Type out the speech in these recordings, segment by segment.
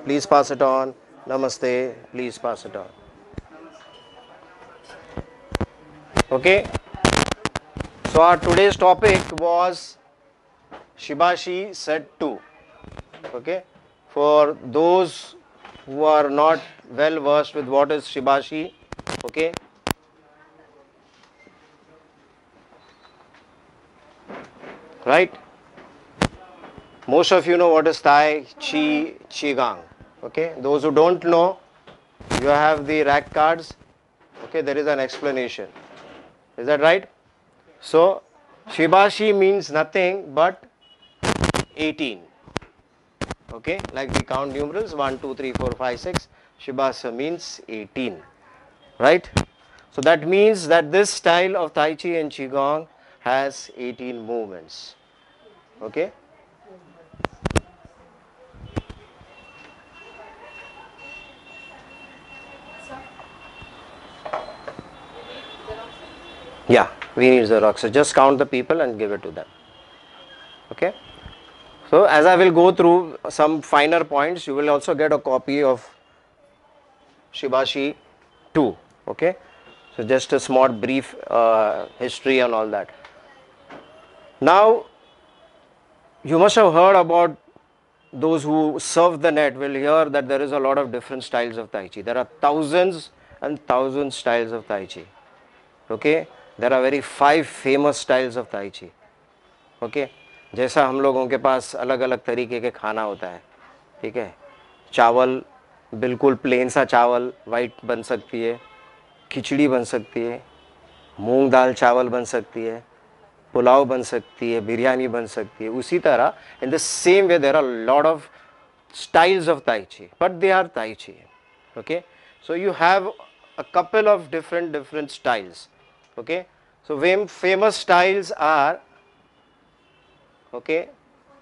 Please pass it on. Namaste. Please pass it on. Okay. So our today's topic was Shibashi set 2. Okay. For those who are not well versed with what is Shibashi, okay, right? Most of you know what is Tai Chi, Qigong. Okay. Those who don't know, you have the rack cards. Okay. There is an explanation. Is that right? So Shibashi means nothing but 18. Okay, like we count numerals 1, 2, 3, 4, 5, 6. Shibasa means 18. Right? So that means that this style of Tai Chi and Qigong has 18 movements. Okay? Yeah, we need Xerox. So just count the people and give it to them. Okay? So as I will go through some finer points, you will also get a copy of Shibashi 2. Okay? So just a small brief history and all that. Now, you must have heard about those who surf the net will hear that there is a lot of different styles of Tai Chi. There are thousands and thousands styles of Tai Chi. Okay? There are very 5 famous styles of Tai Chi. Okay? जैसा हम लोगों के पास अलग अलग तरीके के खाना होता है, ठीक है, चावल बिल्कुल प्लेन सा चावल वाइट बन सकती है, खिचड़ी बन सकती है, मूंग दाल चावल बन सकती है, पुलाव बन सकती है, बिरयानी बन सकती है. उसी तरह in the same way there are a lot of styles of Tai Chi, but they are Tai Chi. Okay, so you have a couple of different styles. Okay, so famous styles are, okay,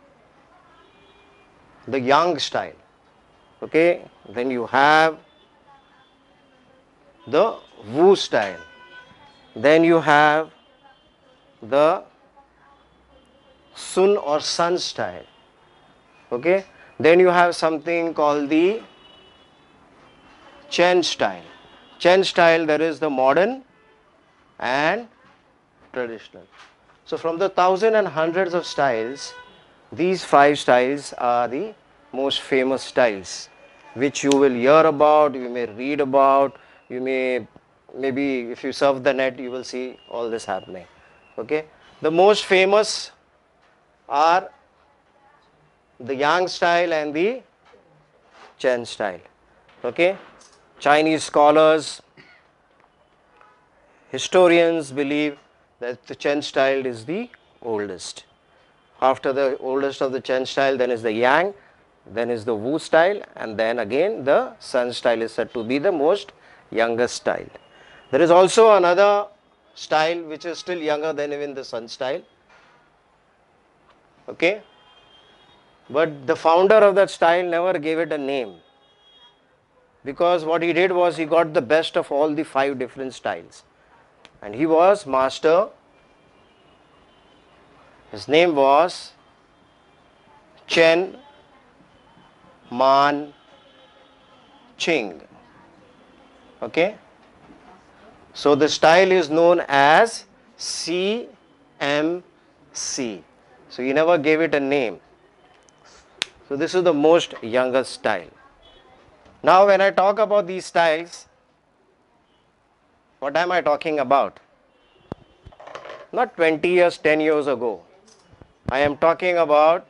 the Yang style. Okay, then you have the Wu style, then you have the Sun or Sun style. Okay, then you have something called the Chen style. Chen style, there is the modern and traditional. So from the thousands and hundreds of styles, these 5 styles are the most famous styles, which you will hear about, you may read about, you may, maybe if you surf the net, you will see all this happening. Okay, the most famous are the Yang style and the Chen style. Okay, Chinese scholars, historians believe that the Chen style is the oldest. After the oldest of the Chen style, then is the Yang, then is the Wu style, and then again the Sun style is said to be the most youngest style. There is also another style which is still younger than even the Sun style. Okay, but the founder of that style never gave it a name, because what he did was he got the best of all the 5 different styles, and he was master. His name was Chen Man Ching. Okay, so the style is known as CMC. So he never gave it a name. So this is the most youngest style. Now when I talk about these styles, what am I talking about? Not 20 years, 10 years ago. I am talking about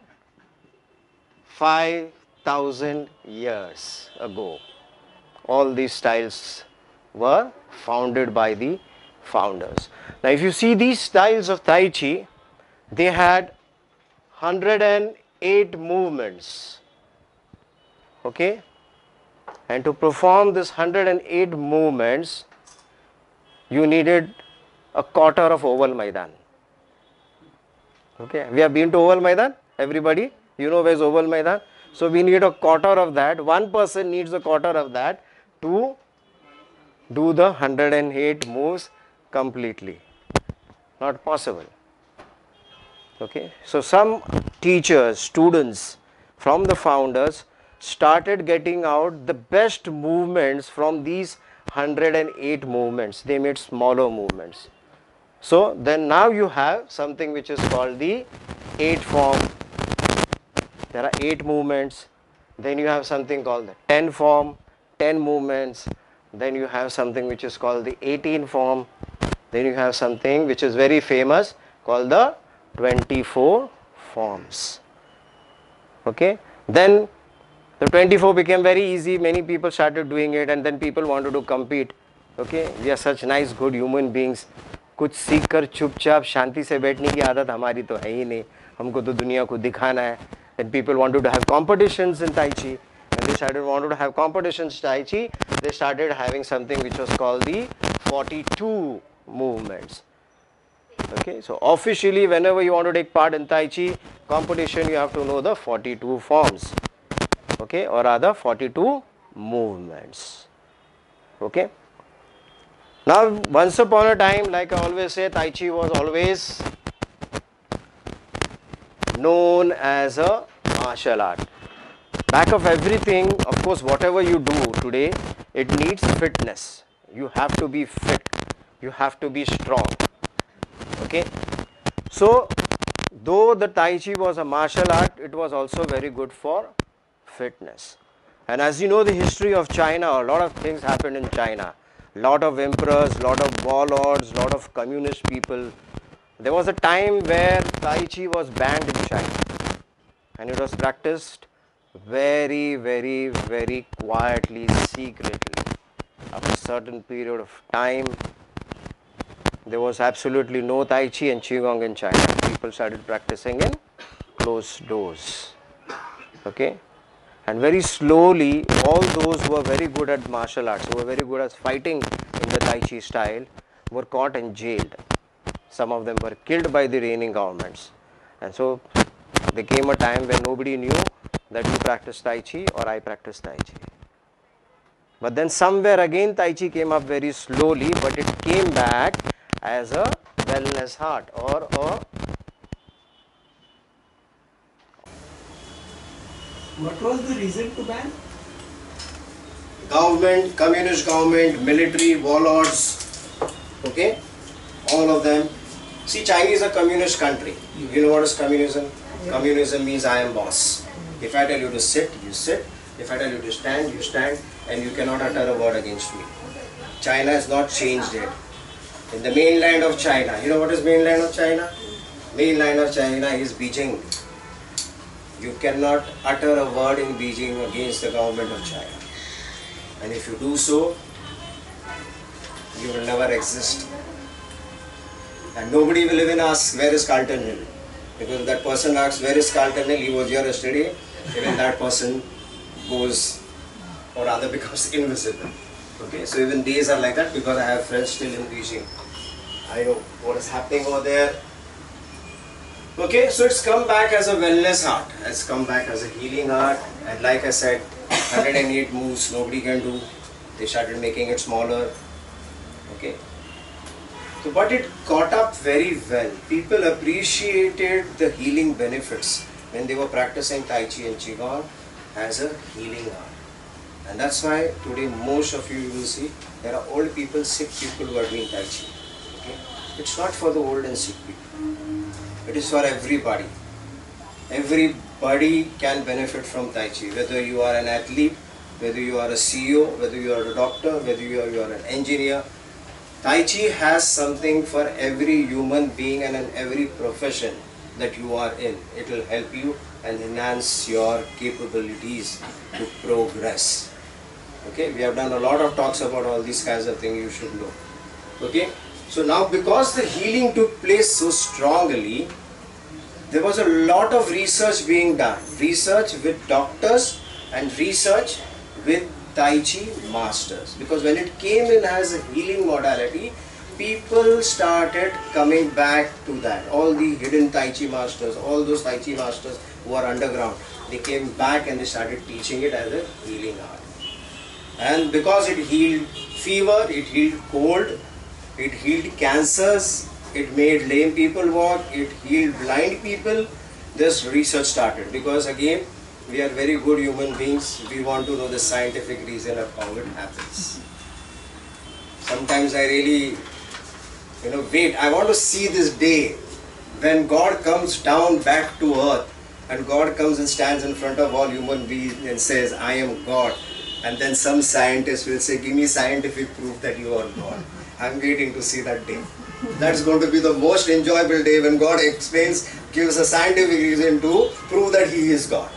5,000 years ago. All these styles were founded by the founders. Now if you see these styles of Tai Chi, they had 108 movements. Okay, and to perform this 108 movements, you needed a quarter of oval Maidan. Okay, we have been to oval Maidan, everybody, you know where is oval Maidan. So we need a quarter of that. One person needs a quarter of that to do the 108 moves completely. Not possible. Okay, so some teachers, students from the founders started getting out the best movements from these 108 movements. They made smaller movements. So then now you have something which is called the 8 form. There are 8 movements. Then you have something called the 10 form, 10 movements. Then you have something which is called the 18 form. Then you have something which is very famous called the 24 forms. Okay. Then the 24 became very easy. Many people started doing it, and then people wanted to compete. Okay. We are such nice, good human beings. कुछ सीख कर चुपचाप शांति से बैठने की आदत हमारी तो है ही नहीं. हमको तो दुनिया को दिखाना है. Then people wanted to have competitions in Tai Chi. When they wanted to have competitions in Tai Chi, they started having something which was called the 42 movements. Okay, so officially whenever you want to take part in Tai Chi competition, you have to know the 42 forms. Okay, or rather 42 movements. Okay. Now once upon a time, like I always say, Tai Chi was always known as a martial art. Back of everything, of course, whatever you do today, it needs fitness. You have to be fit. You have to be strong. Okay. So, though the Tai Chi was a martial art, it was also very good for fitness. And as you know the history of China, a lot of things happened in China. Lot of emperors, lot of warlords, lot of communist people. There was a time where Tai Chi was banned in China, and it was practiced very, very, very quietly, secretly. After a certain period of time, there was absolutely no Tai Chi and Qigong in China. People started practicing in closed doors. Okay? And very slowly, all those who were very good at martial arts, who were very good at fighting in the Tai Chi style, were caught and jailed. Some of them were killed by the reigning governments. And so, there came a time when nobody knew that you practice Tai Chi or I practice Tai Chi. But then somewhere again Tai Chi came up very slowly, but it came back as a wellness art or a... What was the reason to ban? Government, communist government, military, warlords, okay, all of them. See, China is a communist country. You know what is communism? Yeah. Communism means I am boss. If I tell you to sit, you sit. If I tell you to stand, you stand, and you cannot utter a word against me. China has not changed it. In the mainland of China, you know what is mainland of China? Mainland of China is Beijing. You cannot utter a word in Beijing against the government of China. And if you do so, you will never exist. And nobody will even ask, where is Carlton Hill? Because if that person asks, where is Carlton Hill? He was here yesterday. Even that person goes, or rather becomes invisible. Okay, so even these are like that because I have friends still in Beijing. I know what is happening over there. Okay, so it's come back as a wellness art, it's come back as a healing art, and like I said, 108 moves nobody can do. They started making it smaller. Okay, so but it caught up very well. People appreciated the healing benefits when they were practicing Tai Chi and Qigong as a healing art, and that's why today most of you will see there are old people, sick people who are doing Tai Chi. Okay, it's not for the old and sick people. It is for everybody. Everybody can benefit from Tai Chi, whether you are an athlete, whether you are a CEO, whether you are a doctor, whether you are an engineer. Tai Chi has something for every human being and in every profession that you are in. It will help you and enhance your capabilities to progress. Okay, we have done a lot of talks about all these kinds of things you should know. Okay. So now because the healing took place so strongly, there was a lot of research being done. Research with doctors and research with Tai Chi masters. Because when it came in as a healing modality, people started coming back to that. All the hidden Tai Chi masters, all those Tai Chi masters who are underground, they came back and they started teaching it as a healing art. And because it healed fever, it healed cold, it healed cancers, it made lame people walk, it healed blind people, this research started. Because again, we are very good human beings. We want to know the scientific reason of how it happens. Sometimes I really, wait. I want to see this day when God comes down back to earth, and God comes and stands in front of all human beings and says, I am God. And then some scientist will say, give me scientific proof that you are God. I'm waiting to see that day. That's going to be the most enjoyable day when God explains, gives a scientific reason to prove that He is God.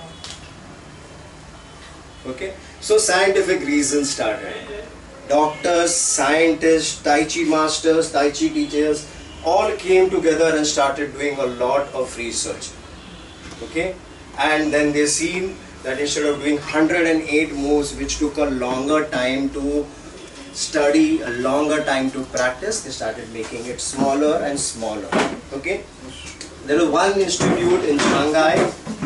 Okay? So scientific reasons started. Doctors, scientists, Tai Chi masters, Tai Chi teachers all came together and started doing a lot of research. Okay? And then they seen that instead of doing 108 moves which took a longer time to study, a longer time to practice, they started making it smaller and smaller. Okay? There was one institute in Shanghai.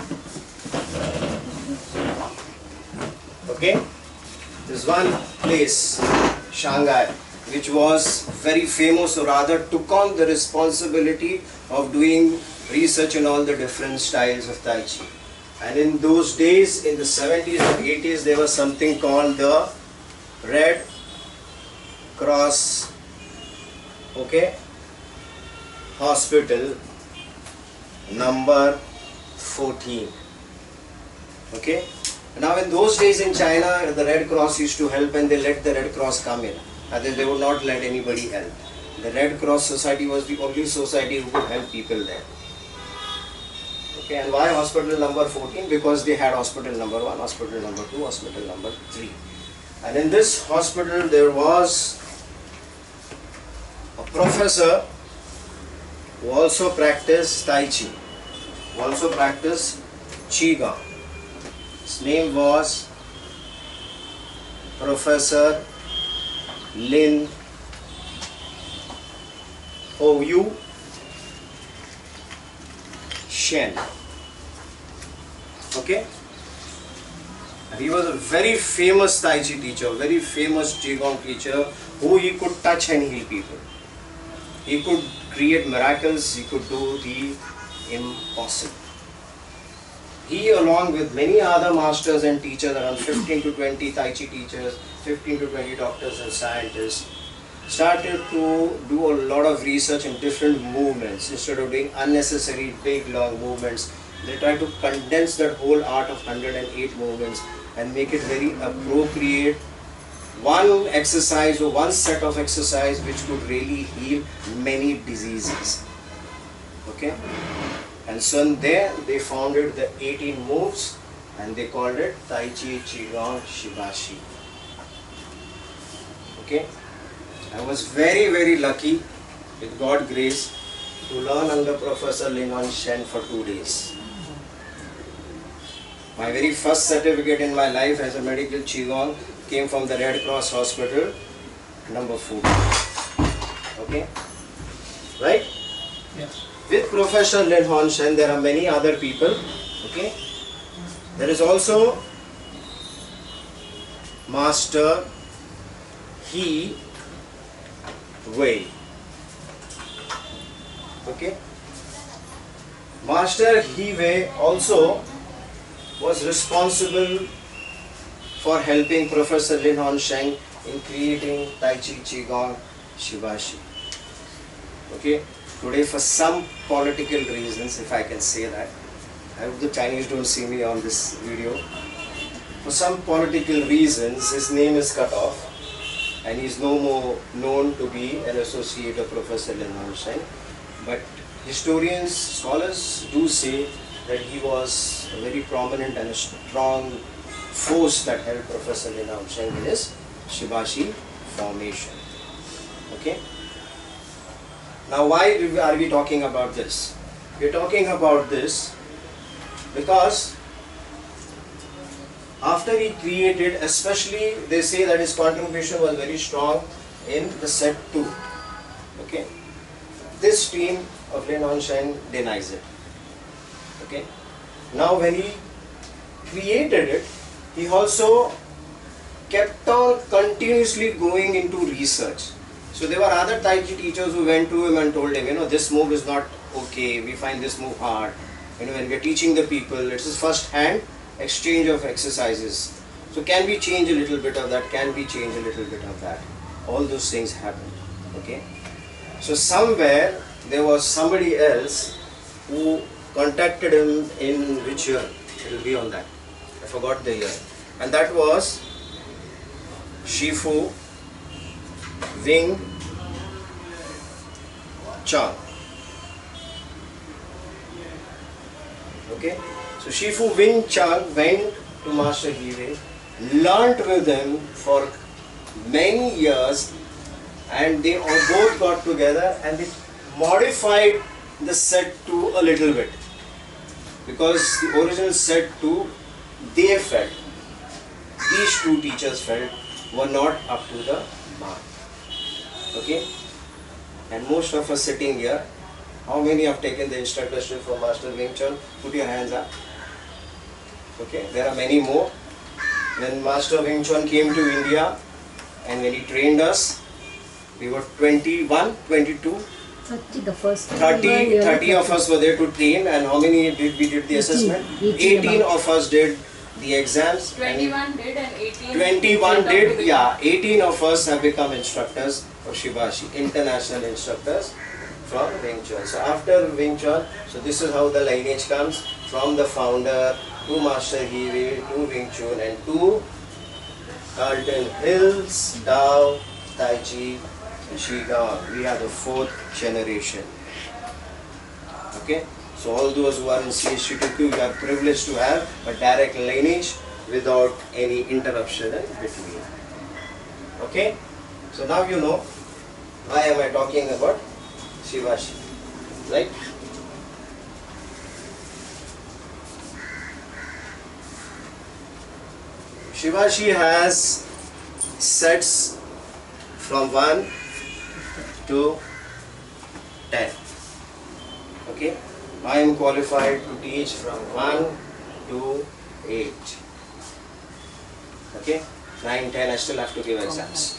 Okay? There's one place, Shanghai, which was very famous, or rather took on the responsibility of doing research in all the different styles of Tai Chi. And in those days, in the 70s and 80s, there was something called the Red Cross, okay, Hospital number 14. Okay. Now in those days in China, the Red Cross used to help, and they let the Red Cross come in. Otherwise they would not let anybody help. The Red Cross Society was the only society who could help people there. Okay, and why hospital number 14? Because they had hospital number 1, hospital number 2, hospital number 3. And in this hospital there was a professor who also practiced Tai Chi, who also practiced Qigong. His name was Professor Lin Ou Shen. Okay? And he was a very famous Tai Chi teacher, very famous Qigong teacher, who he could touch and heal people. He could create miracles, he could do the impossible. He, along with many other masters and teachers, around 15 to 20 Tai Chi teachers, 15 to 20 doctors and scientists, started to do a lot of research in different movements. Instead of doing unnecessary big long movements, they tried to condense that whole art of 108 movements and make it very appropriate. One exercise or one set of exercise which could really heal many diseases. Okay? And so there they founded the 18 moves and they called it Tai Chi Qigong Shibashi. Okay? I was very lucky, with God's grace, to learn under Professor Lin Shen for 2 days. My very first certificate in my life as a medical Qigong came from the Red Cross Hospital, number 4. Okay? Right? Yes. With Professor Lin Shen, there are many other people. Okay? There is also Master He Wei. Okay? Master He Wei also was responsible for helping Professor Lin Shen in creating Tai Chi Qigong Shibashi. Okay? Today, for some political reasons, if I can say that, I hope the Chinese don't see me on this video. For some political reasons, his name is cut off and he is no more known to be an associate of Professor Lin Shen. But historians, scholars do say that he was a very prominent and a strong force that helped Professor Lin Shen in his Shibashi formation. Okay? Now why are we talking about this? We are talking about this because after he created, especially they say that his contribution was very strong in the set 2. Okay? This team of Lin Shen denies it. Okay? Now when he created it, he also kept on continuously going into research. So there were other Tai Chi teachers who went to him and told him, this move is not okay, we find this move hard. When we are teaching the people, it's his first hand exchange of exercises. So can we change a little bit of that? Can we change a little bit of that? All those things happen. Okay. So somewhere there was somebody else who contacted him in which year? It will be on that. I forgot the year. And that was Shifu Wing Chang. Okay. So Shifu Wing Chang went to Master Hiwei, learnt with him for many years, and they all both got together and they modified the set 2 a little bit, because the original set 2 they felt, these two teachers felt, were not up to the mark. Okay. And most of us sitting here, how many have taken the instructorship from Master Wing Chun? Put your hands up. Okay, there are many more. When Master Wing Chun came to India and when he trained us, we were 21, 22, 30, the first time 30 of us were there to train. And how many did we did the 18, assessment? 18 18 of us did the exams. 21 did and 18 21 did, yeah. 18 of us have become instructors of Shibashi, international instructors from Wing Chun. So after Wing Chun, so this is how the lineage comes from the founder to Master Hiwei to Wing Chun and to Carlton Hills, Dao, Tai Chi, Qigong. We are the 4th generation. Okay. So all those who are in CST2Q, you are privileged to have a direct lineage without any interruption in between. Okay? So now you know why am I talking about Shibashi, right? Shibashi has sets from 1 to 10. Okay? I am qualified to teach from 1 to 8. Okay? 9, 10, I still have to give exams.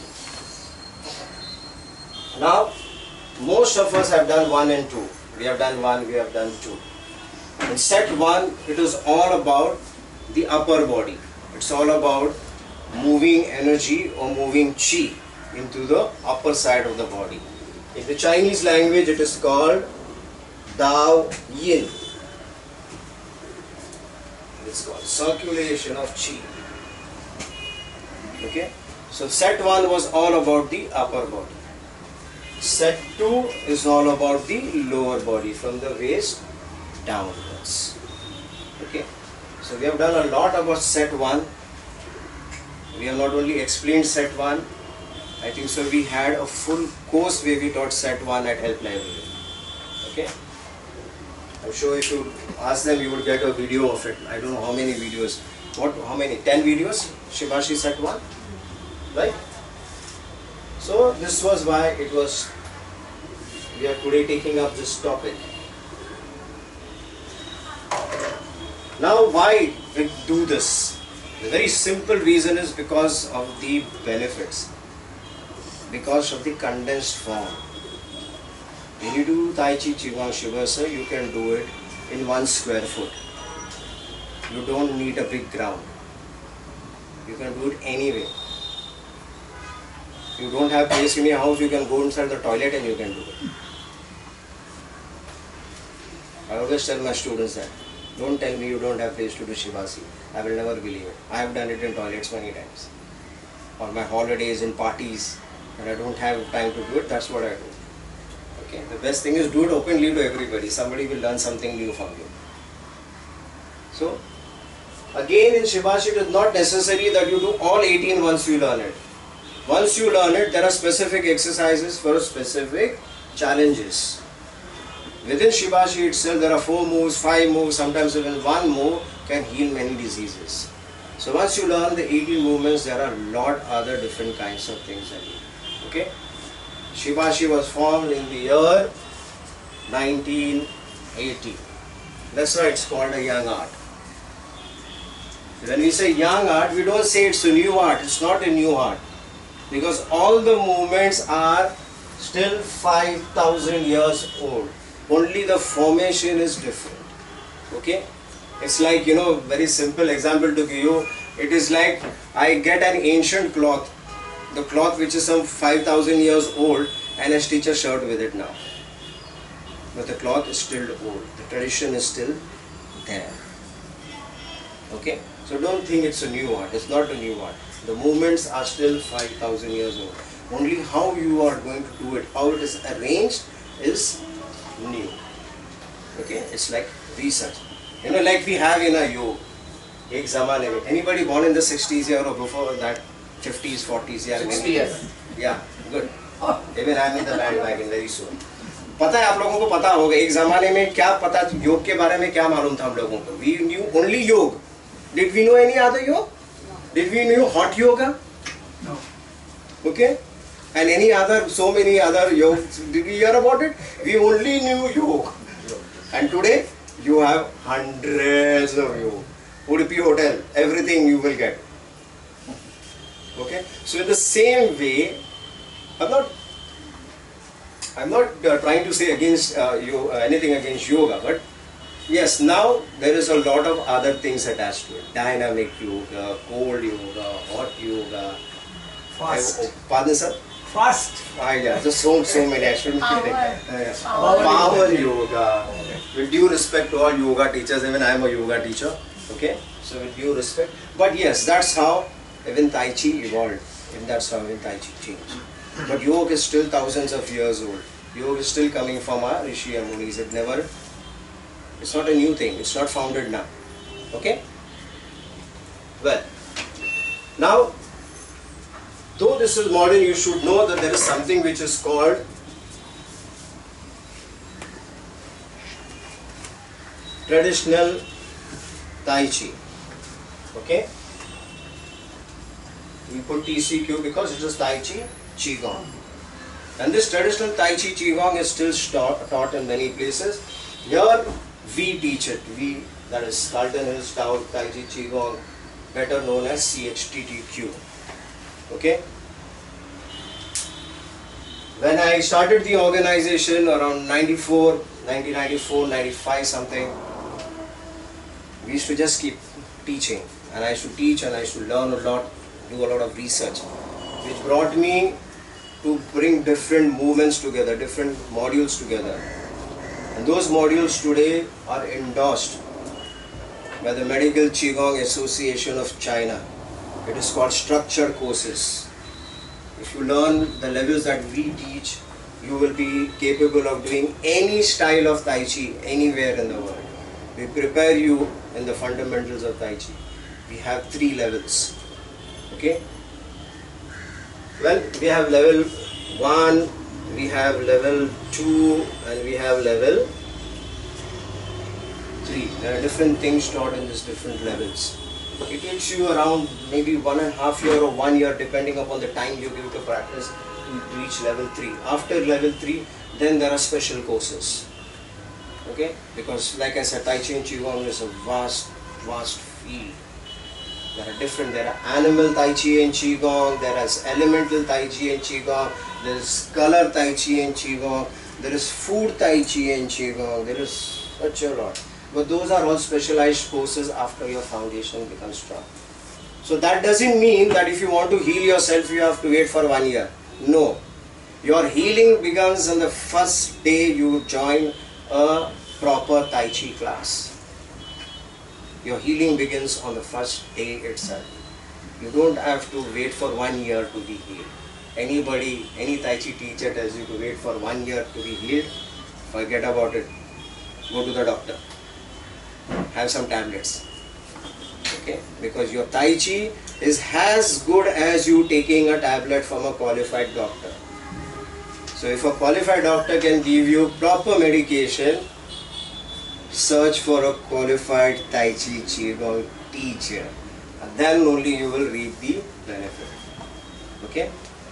Now, most of us have done 1 and 2. We have done 1, we have done 2. In set 1, it is all about the upper body. It's all about moving energy or moving chi into the upper side of the body. In the Chinese language, it is called Dao Yin. It's called circulation of Qi. Okay? So set 1 was all about the upper body. Set 2 is all about the lower body from the waist downwards. Okay? So we have done a lot about set 1. We have not only explained set 1, I think so we had a full course where we taught set 1 at Help Library. Okay? I'm sure if you ask them, you would get a video of it. I don't know how many videos. How many? 10 videos? Shibashi set 1? Right? So this was why it was, we are today taking up this topic. Now why we do this? The very simple reason is because of the benefits. Because of the condensed form. When you do Tai Chi, Qigong, Shibashi, you can do it in 1 square foot. You don't need a big ground. You can do it anywhere. You don't have place in your house, you can go inside the toilet and you can do it. I always tell my students that. Don't tell me you don't have place to do Shibashi. I will never believe it. I have done it in toilets many times. On my holidays, in parties, and I don't have time to do it, that's what I do. Okay. The best thing is do it openly to everybody. Somebody will learn something new from you. So, again in Shibashi, it is not necessary that you do all 18 once you learn it. Once you learn it, there are specific exercises for specific challenges. Within Shibashi itself, there are 4 moves, 5 moves, sometimes even 1 move can heal many diseases. So once you learn the 18 movements, there are a lot other different kinds of things that you do. Okay? Shibashi was formed in the year 1980. That's why it's called a young art. When we say young art, we don't say it's a new art. It's not a new art. Because all the movements are still 5,000 years old. Only the formation is different. Okay? It's like, you know, very simple example to give you. It is like I get an ancient cloth, the cloth which is some 5,000 years old, and I stitch a shirt with it now. But the cloth is still old. The tradition is still there. Okay? So don't think it's a new art. It's not a new art. The movements are still 5,000 years old. Only how you are going to do it, how it is arranged is new. Okay? It's like research. You know, like we have in a yoga. Ek zamane mein. Anybody born in the 60s year or before that? 50s, 40s year? 60 years. Yeah, good. Even I am in the bandwagon very soon. पता है आप लोगों को पता होगा एक ज़माने में क्या पता योग के बारे में क्या मालूम था हम लोगों को? We knew only yoga. Did we know any other yoga? Did we know hot yoga? No. Okay. And any other, so many other yoga. Did we hear about it? We only knew yoga. And today you have hundreds of yoga. Udupi Hotel, everything you will get. Okay. So in the same way, I'm not trying to say against anything against yoga, but yes, now there is a lot of other things attached to it. Dynamic yoga, cold yoga, hot yoga. Fast. Pardon, sir? Fast. Yeah, just so many. I shouldn't yes. Power yoga. With due respect to all yoga teachers, even I am a yoga teacher. Okay, so with due respect. But yes, that's how even Tai Chi evolved, and that's how even Tai Chi changed. But yoga is still thousands of years old. Yoga is still coming from our Rishi and Munis. It's not a new thing. It's not founded now. Okay? Well, now, though this is modern, you should know that there is something which is called traditional Tai Chi. Okay? We put TCQ because it is Tai Chi Qigong. And this traditional Tai Chi Qigong is still taught in many places. Here we teach it. We, that is Carlton Hills Tai Chi Qigong, better known as CHTTQ. Okay? When I started the organization around 1994, 95 something, we used to just keep teaching. And I used to teach and I used to learn a lot, do a lot of research, which brought me to bring different movements together, different modules together. And those modules today are endorsed by the Medical Qigong Association of China. It is called structured courses. If you learn the levels that we teach, you will be capable of doing any style of Tai Chi anywhere in the world. We prepare you in the fundamentals of Tai Chi. We have 3 levels. Okay? Well, we have level 1, we have level 2, and we have level 3. There are different things taught in these different levels. It takes you around maybe 1.5 years or 1 year, depending upon the time you give to practice, to reach level 3. After level 3, then there are special courses. Okay? Because like I said, Tai Chi and Qigong is a vast field. There are animal Tai Chi and Qigong, there is elemental Tai Chi and Qigong, there is color Tai Chi and Qigong, there is food Tai Chi and Qigong, there is such a lot. But those are all specialized courses after your foundation becomes strong. So that doesn't mean that if you want to heal yourself, you have to wait for 1 year. No. Your healing begins on the first day you join a proper Tai Chi class. Your healing begins on the first day itself. You don't have to wait for 1 year to be healed. Any Tai Chi teacher tells you to wait for 1 year to be healed, forget about it. Go to the doctor. Have some tablets. Okay? Because your Tai Chi is as good as you taking a tablet from a qualified doctor. So if a qualified doctor can give you proper medication, search for a qualified Tai Chi Qigong teacher, and then only you will reap the benefit. Okay?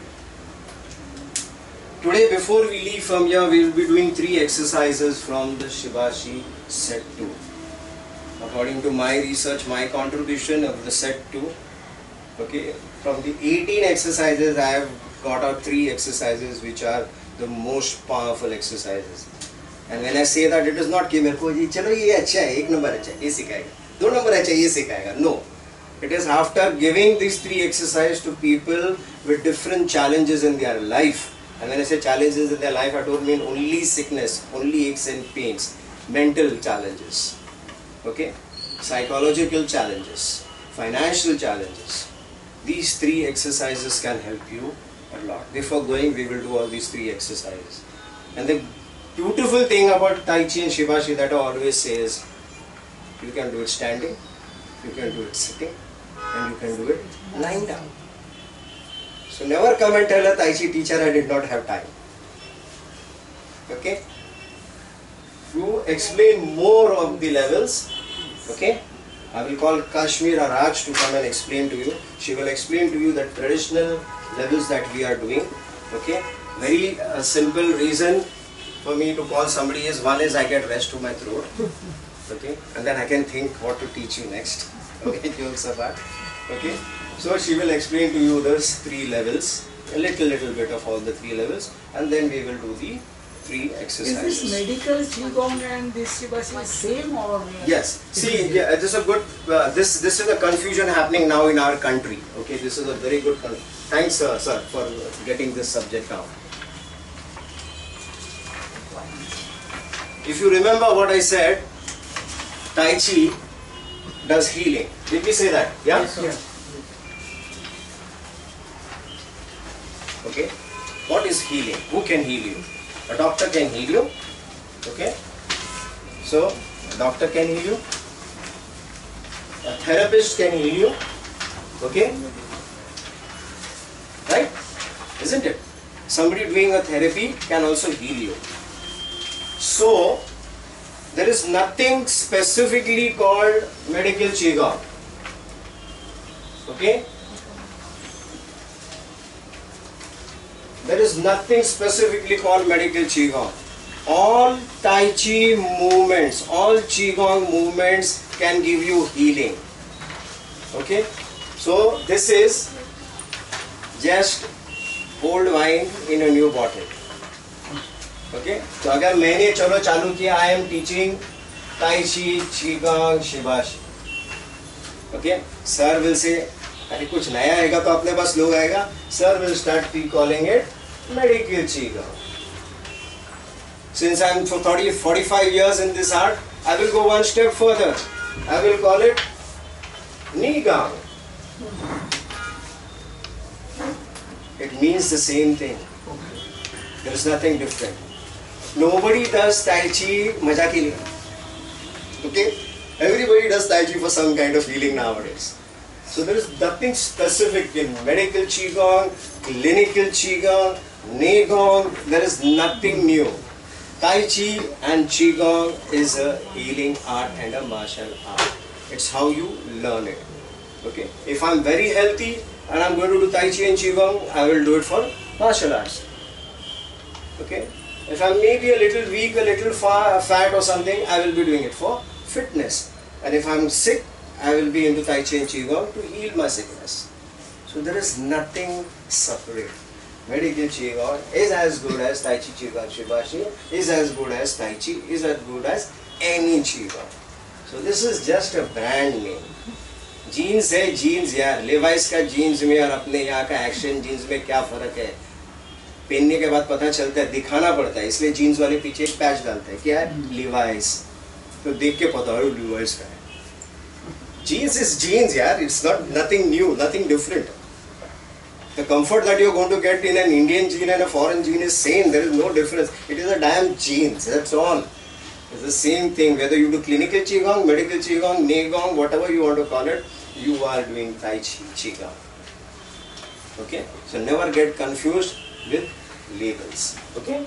Today, before we leave from here, we will be doing 3 exercises from the Shibashi set 2. According to my research, my contribution of the set 2, okay, from the 18 exercises, I have got out 3 exercises which are the most powerful exercises. And when I say that, it is not कि मेरे को ये चलो ये अच्छा है, 1 number अच्छा है, ये सिखाएगा. 2 number है चाहिए सिखाएगा. No. It is after giving these 3 exercises to people with different challenges in their life. And when I say challenges in their life, I don't mean only sickness, only aches and pains, mental challenges, okay, psychological challenges, financial challenges. These 3 exercises can help you a lot. Before going, we will do all these 3 exercises. And the beautiful thing about Tai Chi and Shibashi that I always say is, you can do it standing, you can do it sitting, and you can do it lying down. So never come and tell a Tai Chi teacher I did not have time. Okay? To explain more of the levels, okay, I will call Kashmir or Raj to come and explain to you. She will explain to you the traditional levels that we are doing. Okay? Very simple reason for me to call somebody is, one is I get rest to my throat. Okay? And then I can think what to teach you next. Okay, jokes apart. Okay, so she will explain to you those 3 levels, a little bit of all the 3 levels, and then we will do the 3 exercises. Is this medical Qigong and this Shibashi same or? Yes. See, yeah, this is a good. This is a confusion happening now in our country. Okay, this is a very good. Thanks, sir, for getting this subject down. If you remember what I said, Tai Chi does healing. Did we say that? Yeah? Yes. Okay. What is healing? Who can heal you? A doctor can heal you. Okay. So, a doctor can heal you. A therapist can heal you. Okay. Right? Isn't it? Somebody doing a therapy can also heal you. So, there is nothing specifically called medical Qigong. Okay? There is nothing specifically called medical Qigong. All Tai Chi movements, all Qigong movements can give you healing. Okay? So, this is just old wine in a new bottle. Okay तो अगर मैंने चलो चालू किया I am teaching Tai Chi, Qigong Shibashi. Okay sir will say अरे कुछ नया आएगा तो अपने पास लोग आएगा. Sir will start calling it medical Qigong. Since I am for 45 years in this art, I will go one step further. I will call it Qigong. It means the same thing. There is nothing different. Nobody does Tai Chi maja ke liye. Okay? Everybody does Tai Chi for some kind of healing nowadays. So there is nothing specific in medical Qigong, clinical Qigong, Qigong. There is nothing new. Tai Chi and Qigong is a healing art and a martial art. It's how you learn it. Okay? If I'm very healthy and I'm going to do Tai Chi and Qigong, I will do it for martial arts. Okay? If I'm maybe a little weak, a little fat or something, I will be doing it for fitness. And if I'm sick, I will be into Tai Chi and Qigong to heal my sickness. So there is nothing separate. Medical Qigong is as good as Tai Chi, Qigong Shibashi, is as good as Tai Chi, is as good as any Qigong. So this is just a brand name. Jeans है jeans यार, Levi's का जीन्स में और अपने यहाँ का action jeans में क्या फर्क है? पहनने के बाद पता चलता है, दिखाना पड़ता है, इसलिए जीन्स वाले पीछे एक पैच डालते हैं, क्या है? लिवाइस. तो देख के पता है लिवाइस का है. Jeans is jeans, यार. It's not nothing new, nothing different. The comfort that you're going to get in an Indian jean and a foreign jean is same. There is no difference. It is a damn jeans. That's all. It's the same thing. Whether you do clinical Qigong, medical Qigong, Qigong, whatever you want to call it, you are doing Tai Chi, Qigong. Okay? So never get confused with labels. Okay?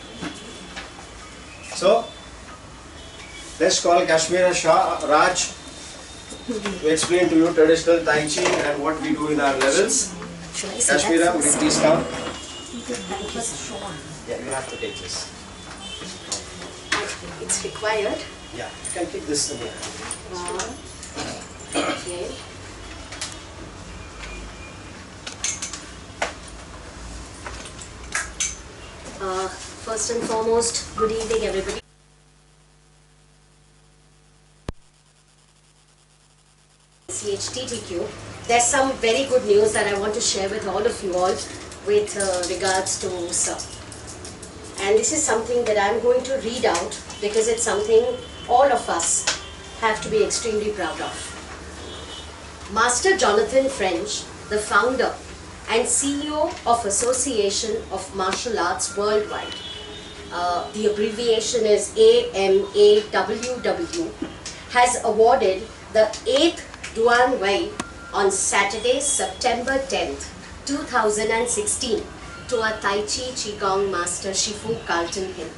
So, let's call Kashmir Raj to explain to you traditional Tai Chi and what we do in our levels. Kashmira, would you please come? Yeah, you have to take this. It's required. Yeah, you can keep this in here. Okay. First and foremost, good evening everybody. HTTQ, there's some very good news that I want to share with all of you all with regards to Sir. And this is something that I'm going to read out because it's something all of us have to be extremely proud of. Master Jonathan French, the founder and CEO of Association of Martial Arts Worldwide, the abbreviation is AMAWW, has awarded the 8th Duan Wei on Saturday, September 10th, 2016 to our Tai Chi Qigong master Shifu Carlton Hill.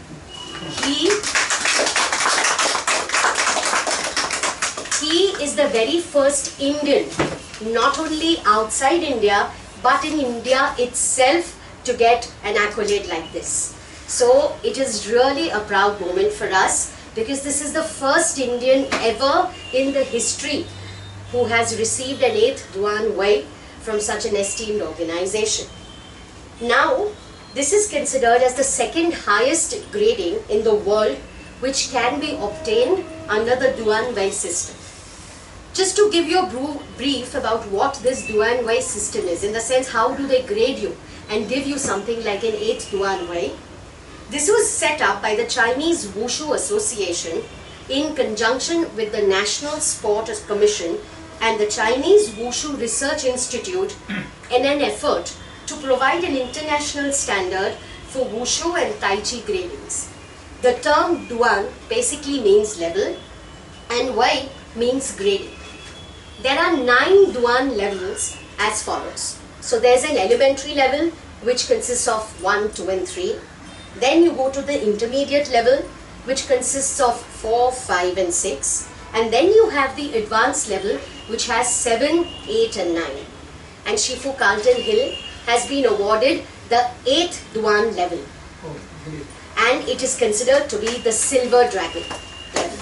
He is the very first Indian, not only outside India, but in India itself, to get an accolade like this. So it is really a proud moment for us, because this is the first Indian ever in the history who has received an 8th Duan Wei from such an esteemed organization. Now, this is considered as the second highest grading in the world which can be obtained under the Duan Wei system. Just to give you a brief about what this Duan Wei system is, in the sense how do they grade you and give you something like an 8th Duan Wei. This was set up by the Chinese Wushu Association in conjunction with the National Sport Commission and the Chinese Wushu Research Institute in an effort to provide an international standard for Wushu and Tai Chi gradings. The term Duan basically means level and Wei means grading. There are 9 Duan levels as follows. So there's an elementary level which consists of 1, 2 and 3. Then you go to the intermediate level which consists of 4, 5 and 6. And then you have the advanced level which has 7, 8 and 9. And Shifu Carlton Hill has been awarded the 8th Duan level. Oh, great. And it is considered to be the Silver Dragon level.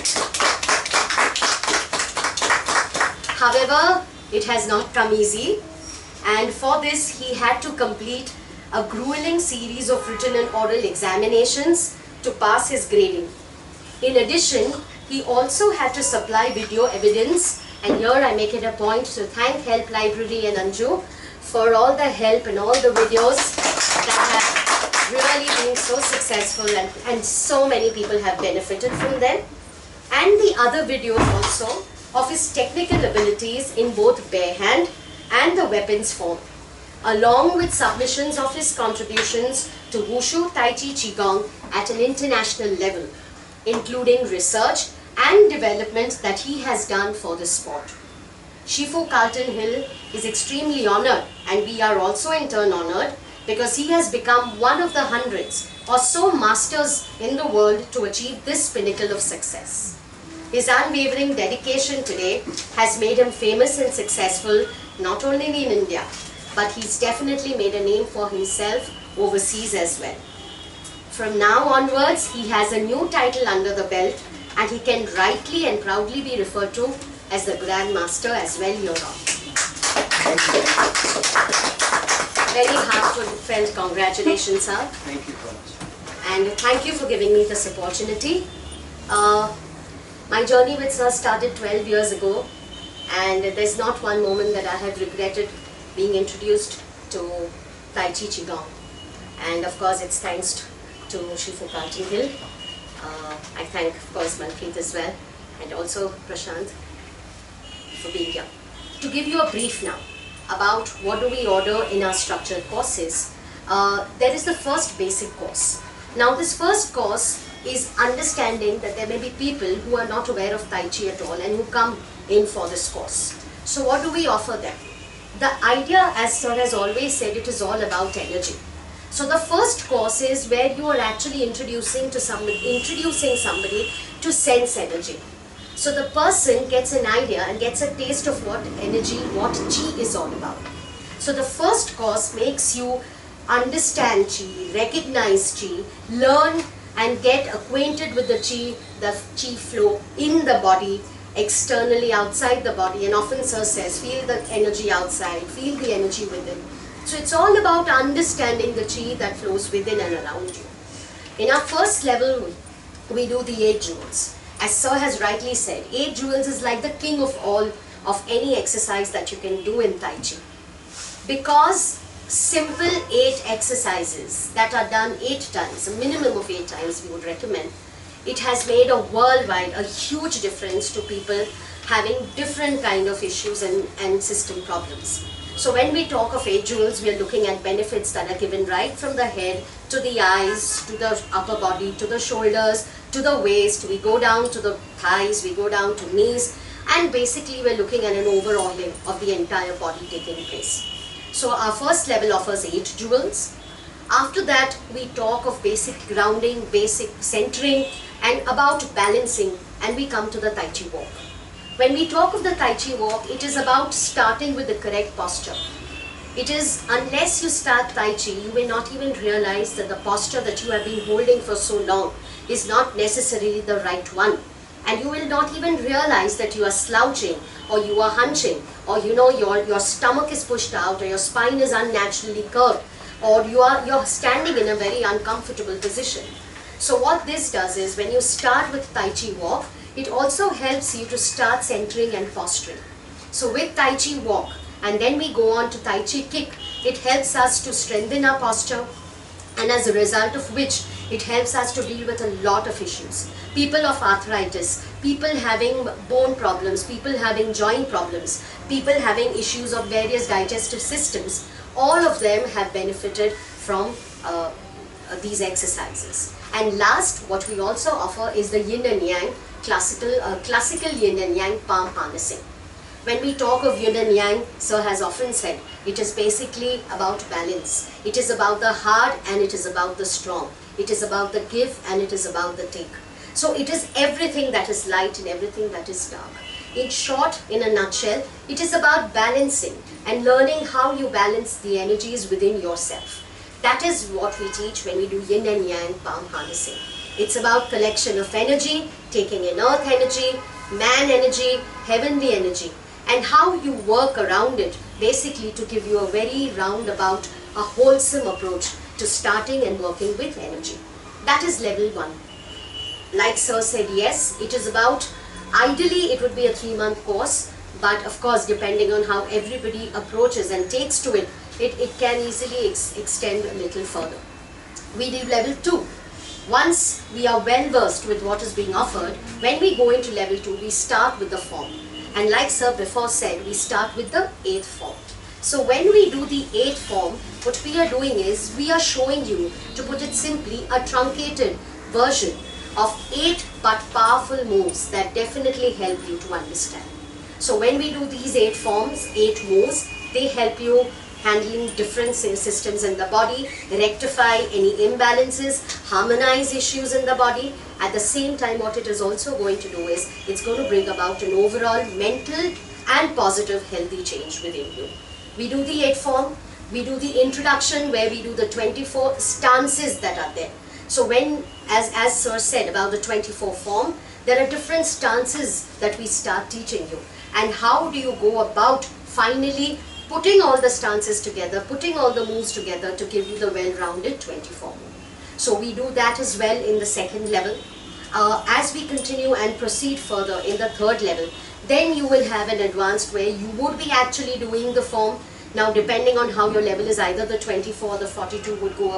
However, it has not come easy, and for this he had to complete a grueling series of written and oral examinations to pass his grading. In addition, he also had to supply video evidence, and here I make it a point to thank Help Library and Anju for all the help and all the videos that have really been so successful, and so many people have benefited from them. And the other videos also of his technical abilities in both bare hand and the weapons form, along with submissions of his contributions to Wushu Tai Chi Qigong at an international level, including research and development that he has done for the sport. Shifu Carlton Hill is extremely honored, and we are also in turn honored, because he has become one of the hundreds or so masters in the world to achieve this pinnacle of success. His unwavering dedication today has made him famous and successful not only in India, but he's definitely made a name for himself overseas as well. From now onwards, he has a new title under the belt, and he can rightly and proudly be referred to as the Grand Master as well hereon. Very heartfelt congratulations, sir. Thank you so much. And thank you for giving me this opportunity. My journey with Sir started 12 years ago, and there's not one moment that I have regretted being introduced to Tai Chi Qigong. And of course, it's thanks to Shifu Carlton Hill. I thank, of course, Manpreet as well, and also Prashant for being here. To give you a brief now about what do we order in our structured courses, there is the first basic course. Now, this first course is understanding that there may be people who are not aware of Tai Chi at all and who come in for this course. So what do we offer them? The idea, as Sir has always said, it is all about energy. So the first course is where you are actually introducing somebody to sense energy. So the person gets an idea and gets a taste of what energy, what Chi is all about. So the first course makes you understand Chi, recognize Chi, learn and get acquainted with the Chi flow in the body, externally, outside the body. And often Sir says, feel the energy outside, feel the energy within. So it's all about understanding the Chi that flows within and around you. In our first level, we do the 8 jewels. As Sir has rightly said, 8 jewels is like the king of all of any exercise that you can do in Tai Chi. Because simple 8 exercises that are done 8 times, a minimum of 8 times we would recommend, it has made a worldwide, a huge difference to people having different kind of issues and system problems. So when we talk of 8 jewels, we are looking at benefits that are given right from the head to the eyes, to the upper body, to the shoulders, to the waist. We go down to the thighs, we go down to knees, and basically we're looking at an overhauling of the entire body taking place. So our first level offers 8 jewels. After that, we talk of basic grounding, basic centering, and about balancing, and we come to the Tai Chi walk. When we talk of the Tai Chi walk, it is about starting with the correct posture. It is, unless you start Tai Chi, you may not even realize that the posture that you have been holding for so long is not necessarily the right one. And you will not even realize that you are slouching, or you are hunching, or your stomach is pushed out, or your spine is unnaturally curved, or you're standing in a very uncomfortable position. So what this does is, when you start with Tai Chi walk, it also helps you to start centering and posturing. So with Tai Chi walk, and then we go on to Tai Chi kick, it helps us to strengthen our posture, and as a result of which, it helps us to deal with a lot of issues. People of arthritis, people having bone problems, people having joint problems, people having issues of various digestive systems, all of them have benefited from these exercises. And last, what we also offer is the yin and yang, classical yin and yang palm harnessing. When we talk of yin and yang, Sir has often said, it is basically about balance. It is about the hard and it is about the strong. It is about the give and it is about the take. So it is everything that is light and everything that is dark. In short, in a nutshell, it is about balancing and learning how you balance the energies within yourself. That is what we teach when we do yin and yang palm harnessing. It's about collection of energy, taking in earth energy, man energy, heavenly energy, and how you work around it, basically to give you a very roundabout, a wholesome approach to starting and working with energy. That is level 1. Like Sir said, yes, it is about, ideally it would be a 3-month course, but of course depending on how everybody approaches and takes to it, it can easily extend a little further. We do level 2. Once we are well versed with what is being offered, when we go into level 2, we start with the form. And like Sir before said, we start with the 8th form. So when we do the 8th form, what we are doing is, we are showing you, to put it simply, a truncated version of 8 but powerful moves that definitely help you to understand. So when we do these 8 forms, 8 moves, they help you handling different systems in the body, rectify any imbalances, harmonize issues in the body. At the same time, what it is also going to do is, it's going to bring about an overall mental and positive healthy change within you. We do the 8th form, we do the introduction where we do the 24 stances that are there. So when, as Sir said about the 24 form, there are different stances that we start teaching you. And how do you go about finally putting all the stances together, putting all the moves together to give you the well-rounded 24 move. So we do that as well in the 2nd level. As we continue and proceed further in the 3rd level, then you will have an advanced where you would be actually doing the form. Now depending on how your level is, either the 24 or the 42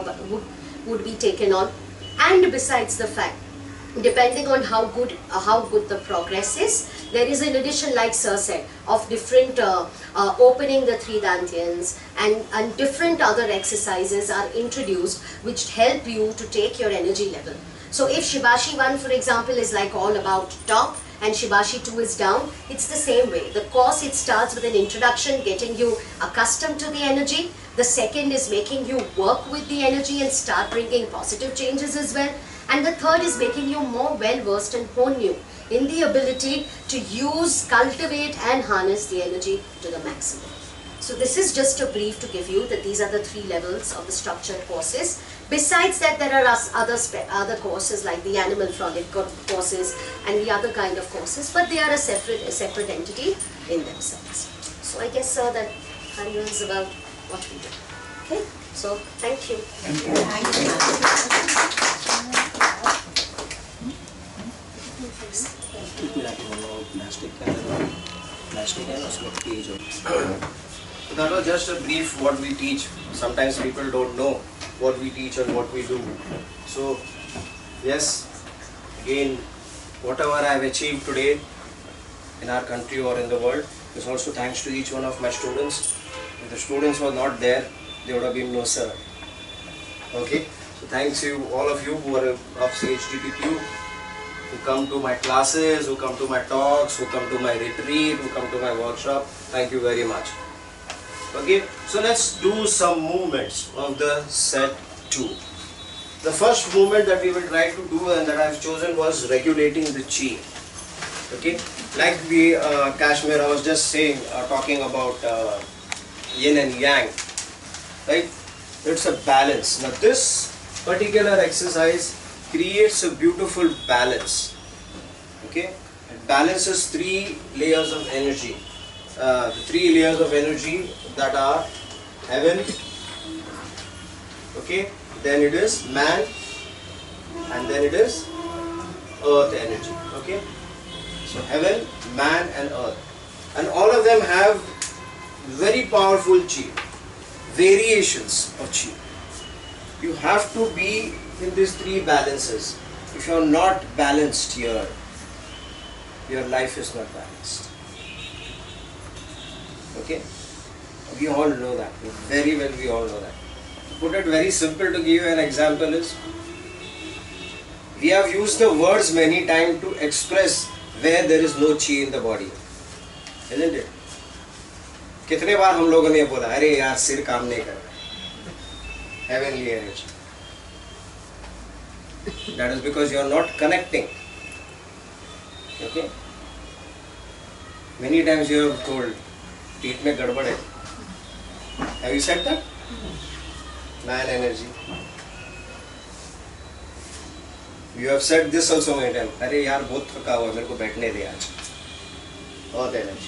would be taken on. And besides the fact, depending on how good the progress is, there is an addition, like Sir said, of different opening the 3 dantyans and different other exercises are introduced which help you to take your energy level. So if Shibashi 1, for example, is like all about top and Shibashi 2 is down, it's the same way. The course, it starts with an introduction, getting you accustomed to the energy. The 2nd is making you work with the energy and start bringing positive changes as well. And the 3rd is making you more well versed and hone you in the ability to use, cultivate and harness the energy to the maximum. So this is just a brief to give you that these are the 3 levels of the structured courses. Besides that, there are other courses like the animal frolic courses and the other kind of courses, but they are a separate entity in themselves. So I guess, Sir, that handles about what we do. Okay, so thank you. plastic है ना उसमें cage होता. So that was just a brief what we teach. Sometimes people don't know what we teach and what we do. So yes, again, whatever I have achieved today in our country or in the world is also thanks to each one of my students. If the students were not there, there would have been no sir. Okay, so thanks you all of you who are of CHTTQ, who come to my classes, who come to my talks, who come to my retreat, who come to my workshop. Thank you very much. Okay, so let's do some movements of the set 2. The first movement that we will try to do and that I have chosen was regulating the chi. Okay, like we Kashmir, I was just saying, talking about yin and yang, right? It's a balance. Now this particular exercise creates a beautiful balance. Okay, it balances 3 layers of energy. The 3 layers of energy that are heaven, okay, then it is man, and then it is earth energy. Okay, so heaven, man and earth, and all of them have very powerful chi, variations of chi. You have to be in these 3 balances. If you are not balanced here, your life is not balanced. Okay, we all know that, very well we all know that. To put it very simple, to give you an example is, we have used the words many times to express where there is no chi in the body, isn't it? कितने बार हम लोगों ने बोला अरे यार सिर काम नहीं कर रहा, heavenly energy. That is because you are not connecting. Okay, many times you have told पेट में गड़बड़ है. Have you said that? Man energy. You have said this also many times. अरे यार बहुत थका हुआ, मेरे को बैठने दे आज. Earth energy.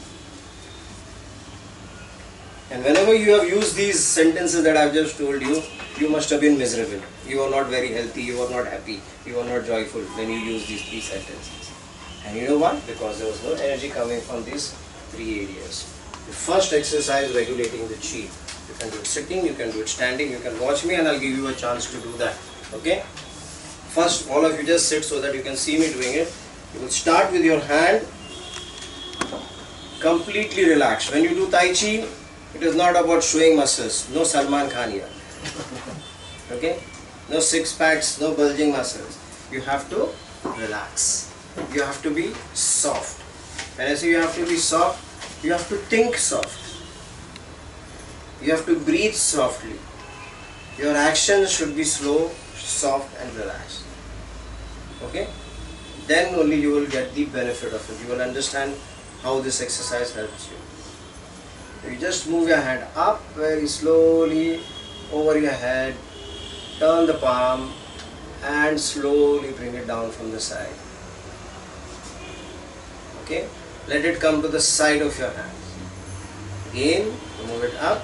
And whenever you have used these sentences that I have just told you, you must have been miserable. You are not very healthy. You are not happy. You are not joyful when you use these 3 sentences. And you know what? Because there was no energy coming from these 3 areas. The first exercise, regulating the chi. You can do it sitting, you can do it standing, you can watch me and I'll give you a chance to do that. Okay? First, all of you just sit so that you can see me doing it. You will start with your hand completely relaxed. When you do Tai Chi, it is not about showing muscles. No Salman Khan here. Okay? No 6 packs, no bulging muscles. You have to relax. You have to be soft. When I say you have to be soft, you have to think soft. You have to breathe softly. Your actions should be slow, soft and relaxed. Okay? Then only you will get the benefit of it. You will understand how this exercise helps you. You just move your hand up very slowly over your head, turn the palm and slowly bring it down from the side. Okay? Let it come to the side of your hand. Again, move it up.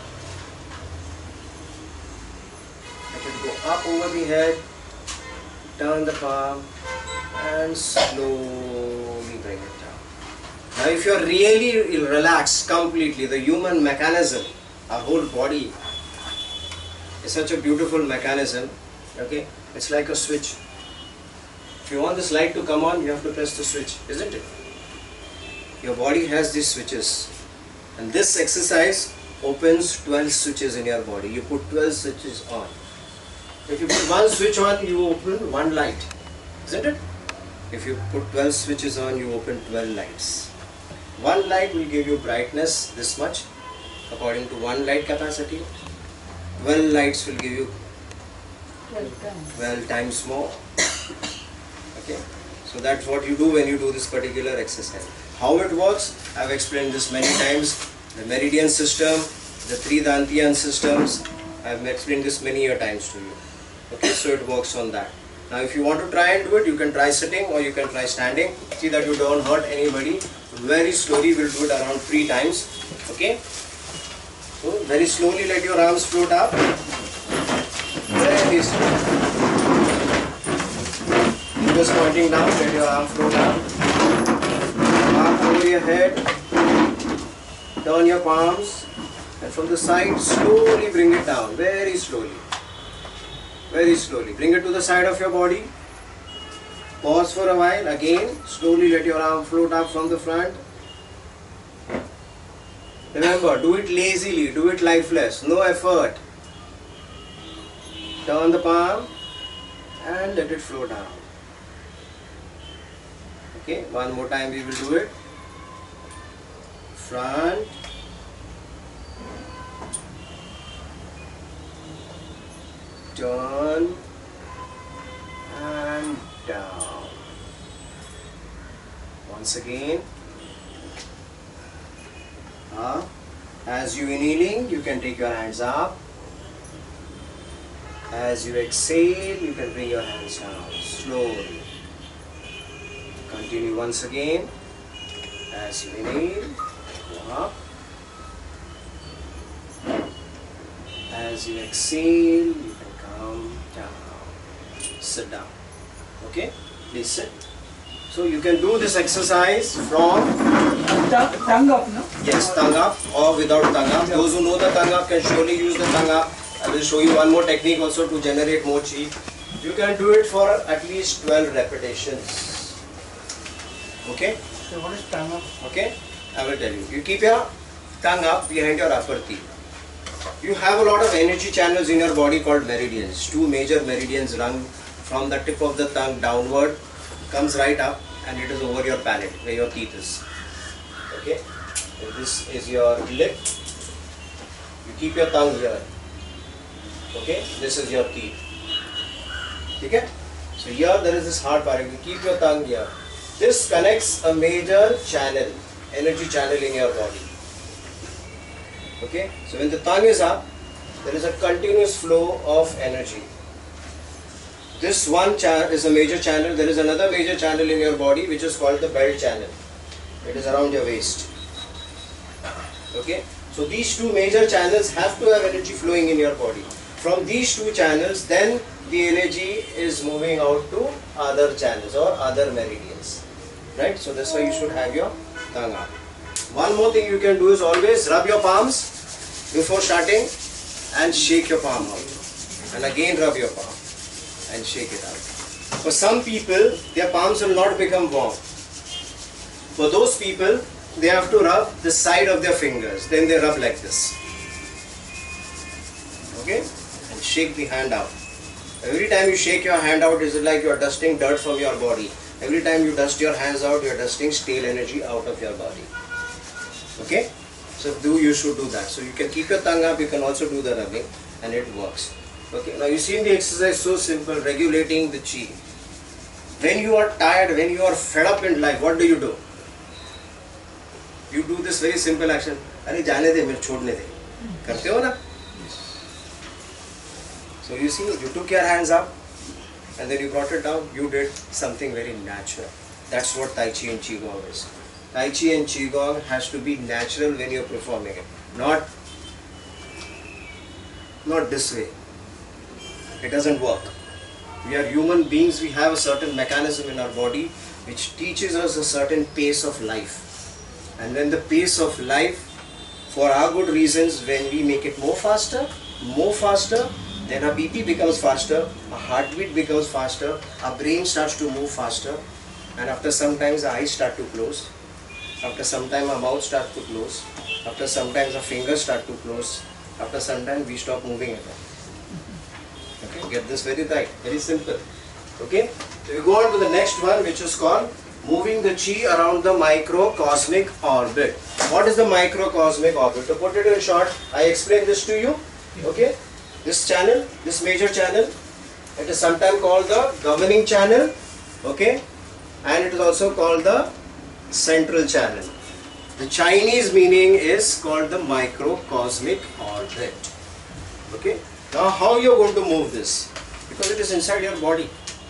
Let it go up over the head, turn the palm and slowly bring it down. Now if you are really relaxed completely, the human mechanism, our whole body is such a beautiful mechanism. Okay, it's like a switch. If you want this light to come on, you have to press the switch, isn't it? Your body has these switches, and this exercise opens 12 switches in your body. You put 12 switches on. If you put one switch on, you open one light, isn't it? If you put 12 switches on, you open 12 lights. One light will give you brightness this much, according to one light capacity. 12 lights will give you 12 times more. Okay, so that's what you do when you do this particular exercise. How it works, I have explained this many times. The meridian system, the 3 Dantian systems, I have explained this many times to you. Okay, so it works on that. Now if you want to try and do it, you can try sitting or you can try standing. See that you don't hurt anybody. Very slowly, we'll do it around 3 times. Okay, so very slowly let your arms float up. Very slow. Fingers pointing down, let your arm float up. Up over your head, Turn your palms and from the side slowly bring it down, very slowly. Very slowly. Bring it to the side of your body. Pause for a while. Again, slowly let your arm float up from the front. Remember, do it lazily, do it lifeless, no effort. Turn the palm and let it flow down. Okay, one more time we will do it. Front. Turn and down. Once again. Up. As you inhaling, you can take your hands up. As you exhale, you can bring your hands down slowly. Continue once again. As you inhale, go up. As you exhale, you can come down. Sit down. Okay? Please sit. So you can do this exercise from Tongue up, no? yes, tongue up or without tongue up. Those who know the tongue up can surely use the tongue up. I will show you one more technique also to generate more chi. You can do it for at least 12 repetitions. Okay? So what is tongue up? Okay? I will tell you. You keep your tongue up behind your upper teeth. You have a lot of energy channels in your body called meridians. Two major meridians run from the tip of the tongue downward, comes right up, and it is over your palate where your teeth is. Okay? And this is your lip. You keep your tongue here. Okay? This is your teeth. Okay? So here there is this hard part. You keep your tongue here. This connects a major channel, energy channel in your body. Okay? So when the tongue is up, there is a continuous flow of energy. This one is a major channel. There is another major channel in your body which is called the belt channel. It is around your waist. Okay? So these two major channels have to have energy flowing in your body. From these two channels, then the energy is moving out to other channels or other meridians. Right? So that's why you should have your tongue up. One more thing you can do is always rub your palms before starting and shake your palm out. And again rub your palm and shake it out. For some people, their palms will not become warm. For those people, they have to rub the side of their fingers. Then they rub like this. Okay? And shake the hand out. Every time you shake your hand out, it's like you are dusting dirt from your body. Every time you dust your hands out, you are dusting stale energy out of your body. Okay? So you should do that. So you can keep your tongue up, you can also do the rubbing, and it works. Okay, now you see the exercise so simple, regulating the chi. When you are tired, when you are fed up in life, what do? You do this very simple action. अरे जाने दे, मेरे छोड़ने दे. करते हो ना? So you see, you took your hands up and then you brought it down. You did something very natural. That's what Tai Chi and Qigong is. Tai Chi and Qigong has to be natural when you're performing it. Not this way. It doesn't work. We are human beings, we have a certain mechanism in our body which teaches us a certain pace of life. And when the pace of life, for our good reasons, when we make it more faster, then our BP becomes faster, our heartbeat becomes faster, our brain starts to move faster, and after some time our eyes start to close, after some time our mouth starts to close, after some time our fingers start to close, after some time we stop moving at all. Okay, get this very right, very simple. Okay, so we go on to the next one, which is called moving the chi around the microcosmic orbit. What is the microcosmic orbit? To put it in short, I explain this to you. Okay, this channel, this major channel, it is sometimes called the governing channel. Okay, and it is also called the central channel. The Chinese meaning is called the microcosmic orbit. Okay. Now how you are going to move this? Because it is inside your body.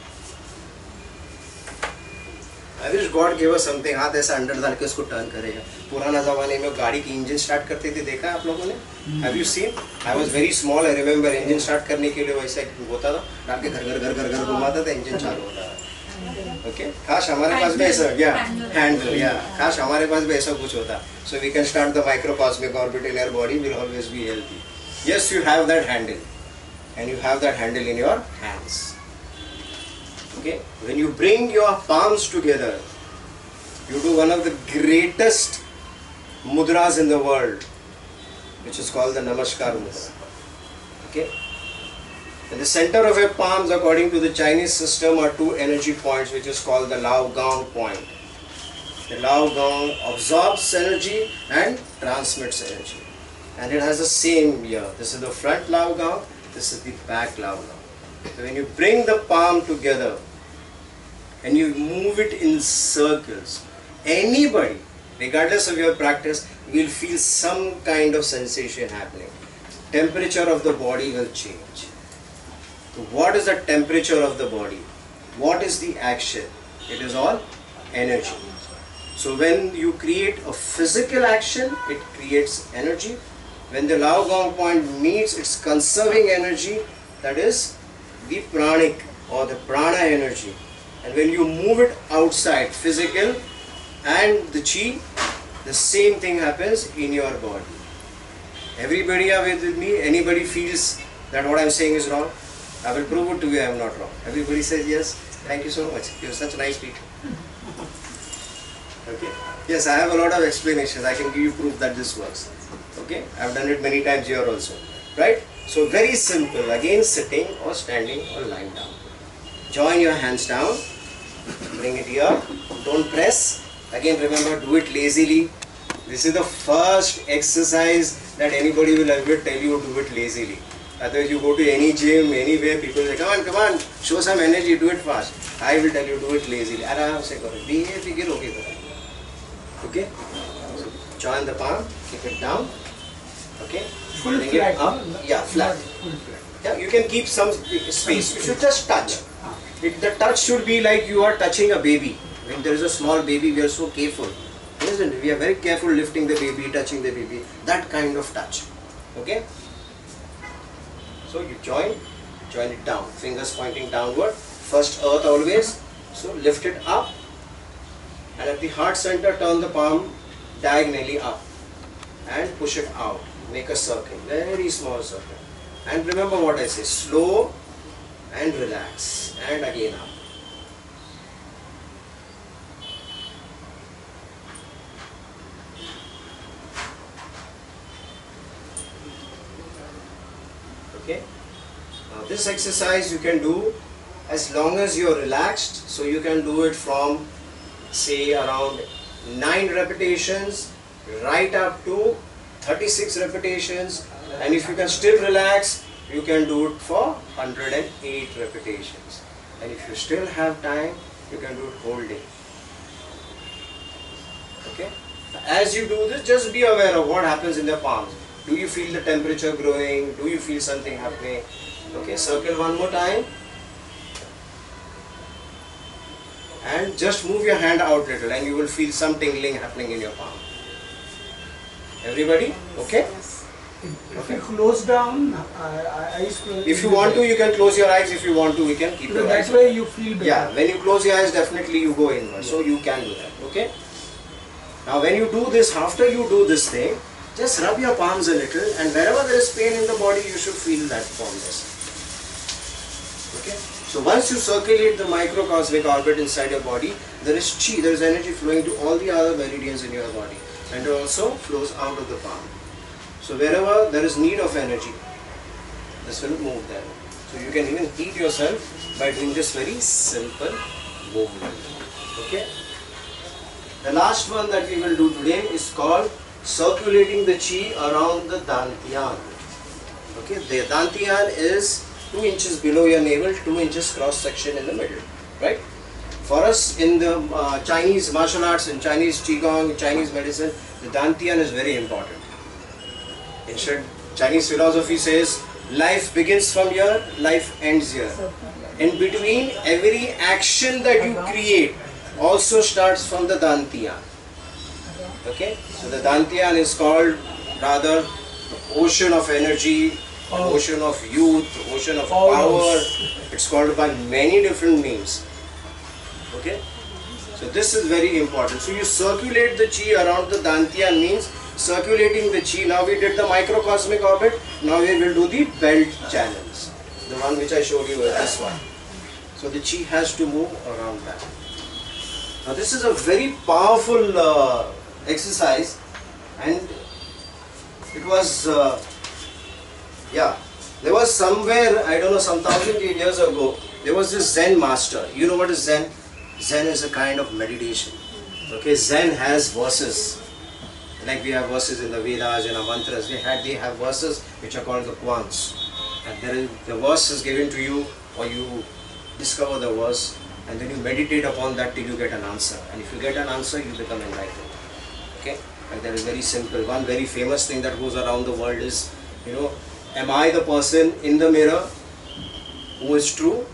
I wish God gave us something. हाथ ऐसा अंदर डाल के उसको turn करेगा. पुराना ज़माने में गाड़ी की इंजन स्टार्ट करते थे, देखा है आप लोगों ने? Have you seen? I was very small. I remember engine start करने के लिए वैसा होता था. डाल के घर घुमाता था, इंजन चालू होता था. Okay, काश हमारे पास भी ऐसा handle, काश हमारे पास भी ऐसा कुछ होता. So we can start the microcosmic orbit in our body. Will always be healthy. Yes, you have that handle, and you have that handle in your hands. Okay, when you bring your palms together, you do one of the greatest mudras in the world, which is called the Namaskar mudra. Okay. In the center of your palms, according to the Chinese system, are two energy points, which is called the Lao Gong point. The Lao Gong absorbs energy and transmits energy, and it has the same here. This is the front Lao Gong, this is the back Lao Gong. So when you bring the palm together and you move it in circles, anybody, regardless of your practice, will feel some kind of sensation happening. Temperature of the body will change. So what is the temperature of the body? What is the action? It is all energy. So when you create a physical action, it creates energy. When the Lao Gong point meets its conserving energy, that is the pranic or the prana energy. And when you move it outside, physical and the chi, the same thing happens in your body. Everybody are with me? Anybody feels that what I am saying is wrong? I will prove it to you I am not wrong. Everybody says yes. Thank you so much. You are such nice people. Okay. Yes, I have a lot of explanations. I can give you proof that this works. Okay. I have done it many times here also. Right? So very simple. Again, sitting or standing or lying down. Join your hands down. Bring it here. Don't press. Again, remember, do it lazily. This is the first exercise that anybody will ever tell you to do it lazily. Otherwise, you go to any gym, anywhere, people say, come on, show some energy, do it fast. I will tell you, do it lazily. Aram se karo. Be a figure, okay. Okay? So, join the palm, keep it down. Okay? Full bring flat. it up. Yeah, flat. Yeah, you can keep some space. You should just touch. The touch should be like you are touching a baby. When there is a small baby, we are so careful. Isn't it? We are very careful lifting the baby, touching the baby. That kind of touch. Okay? So you join it down. Fingers pointing downward. First earth always. So lift it up. And at the heart center, turn the palm diagonally up. And push it out. Make a circle. Very small circle. And remember what I say. Slow and relax. And again up. Okay. Now this exercise you can do as long as you are relaxed. So you can do it from say around 9 repetitions right up to 36 repetitions, and if you can still relax, you can do it for 108 repetitions, and if you still have time, you can do it whole day. Okay. As you do this, just be aware of what happens in the palms. Do you feel the temperature growing? Do you feel something happening? Okay, circle one more time. And just move your hand out little and you will feel some tingling happening in your palm. Everybody? Okay? If you close down, eyes closed. If you want to, you can close your eyes. If you want to, we can keep your eyes. That way you feel better. Yeah, when you close your eyes, definitely you go inward. So you can do that. Okay? Now when you do this, after you do this thing, just rub your palms a little, and wherever there is pain in the body, you should feel that formless. Okay? So once you circulate the microcosmic orbit inside your body, there is chi, there is energy flowing to all the other meridians in your body, and it also flows out of the palm. So wherever there is need of energy, this will move there. So you can even heat yourself by doing this very simple movement. Okay? The last one that we will do today is called circulating the chi around the dantian. Okay, the dantian is 2 inches below your navel, 2 inches cross section in the middle, right? For us in the Chinese martial arts, in Chinese Qigong, in Chinese medicine, the dantian is very important. Instead, Chinese philosophy says life begins from here, life ends here. In between, every action that you create also starts from the dantian. Okay, so the dantian is called rather the ocean of energy, ocean of youth, ocean of power. It's called by many different names. Okay, so this is very important. So you circulate the chi around the dantian, means circulating the chi. Now we did the microcosmic orbit. Now we will do the belt channels, the one which I showed you, this one. So the chi has to move around that. Now this is a very powerful exercise, and it was there was somewhere, I don't know, some 1,000 years ago, there was this Zen master. You know what is Zen? Zen is a kind of meditation. Okay, Zen has verses. Like we have verses in the Vedas, in our mantras. They have verses which are called the Kwans. And there is, the verse is given to you, or you discover the verse, and then you meditate upon that till you get an answer. And if you get an answer, you become enlightened. Okay? And that is very simple. One very famous thing that goes around the world is, you know, am I the person in the mirror who is true?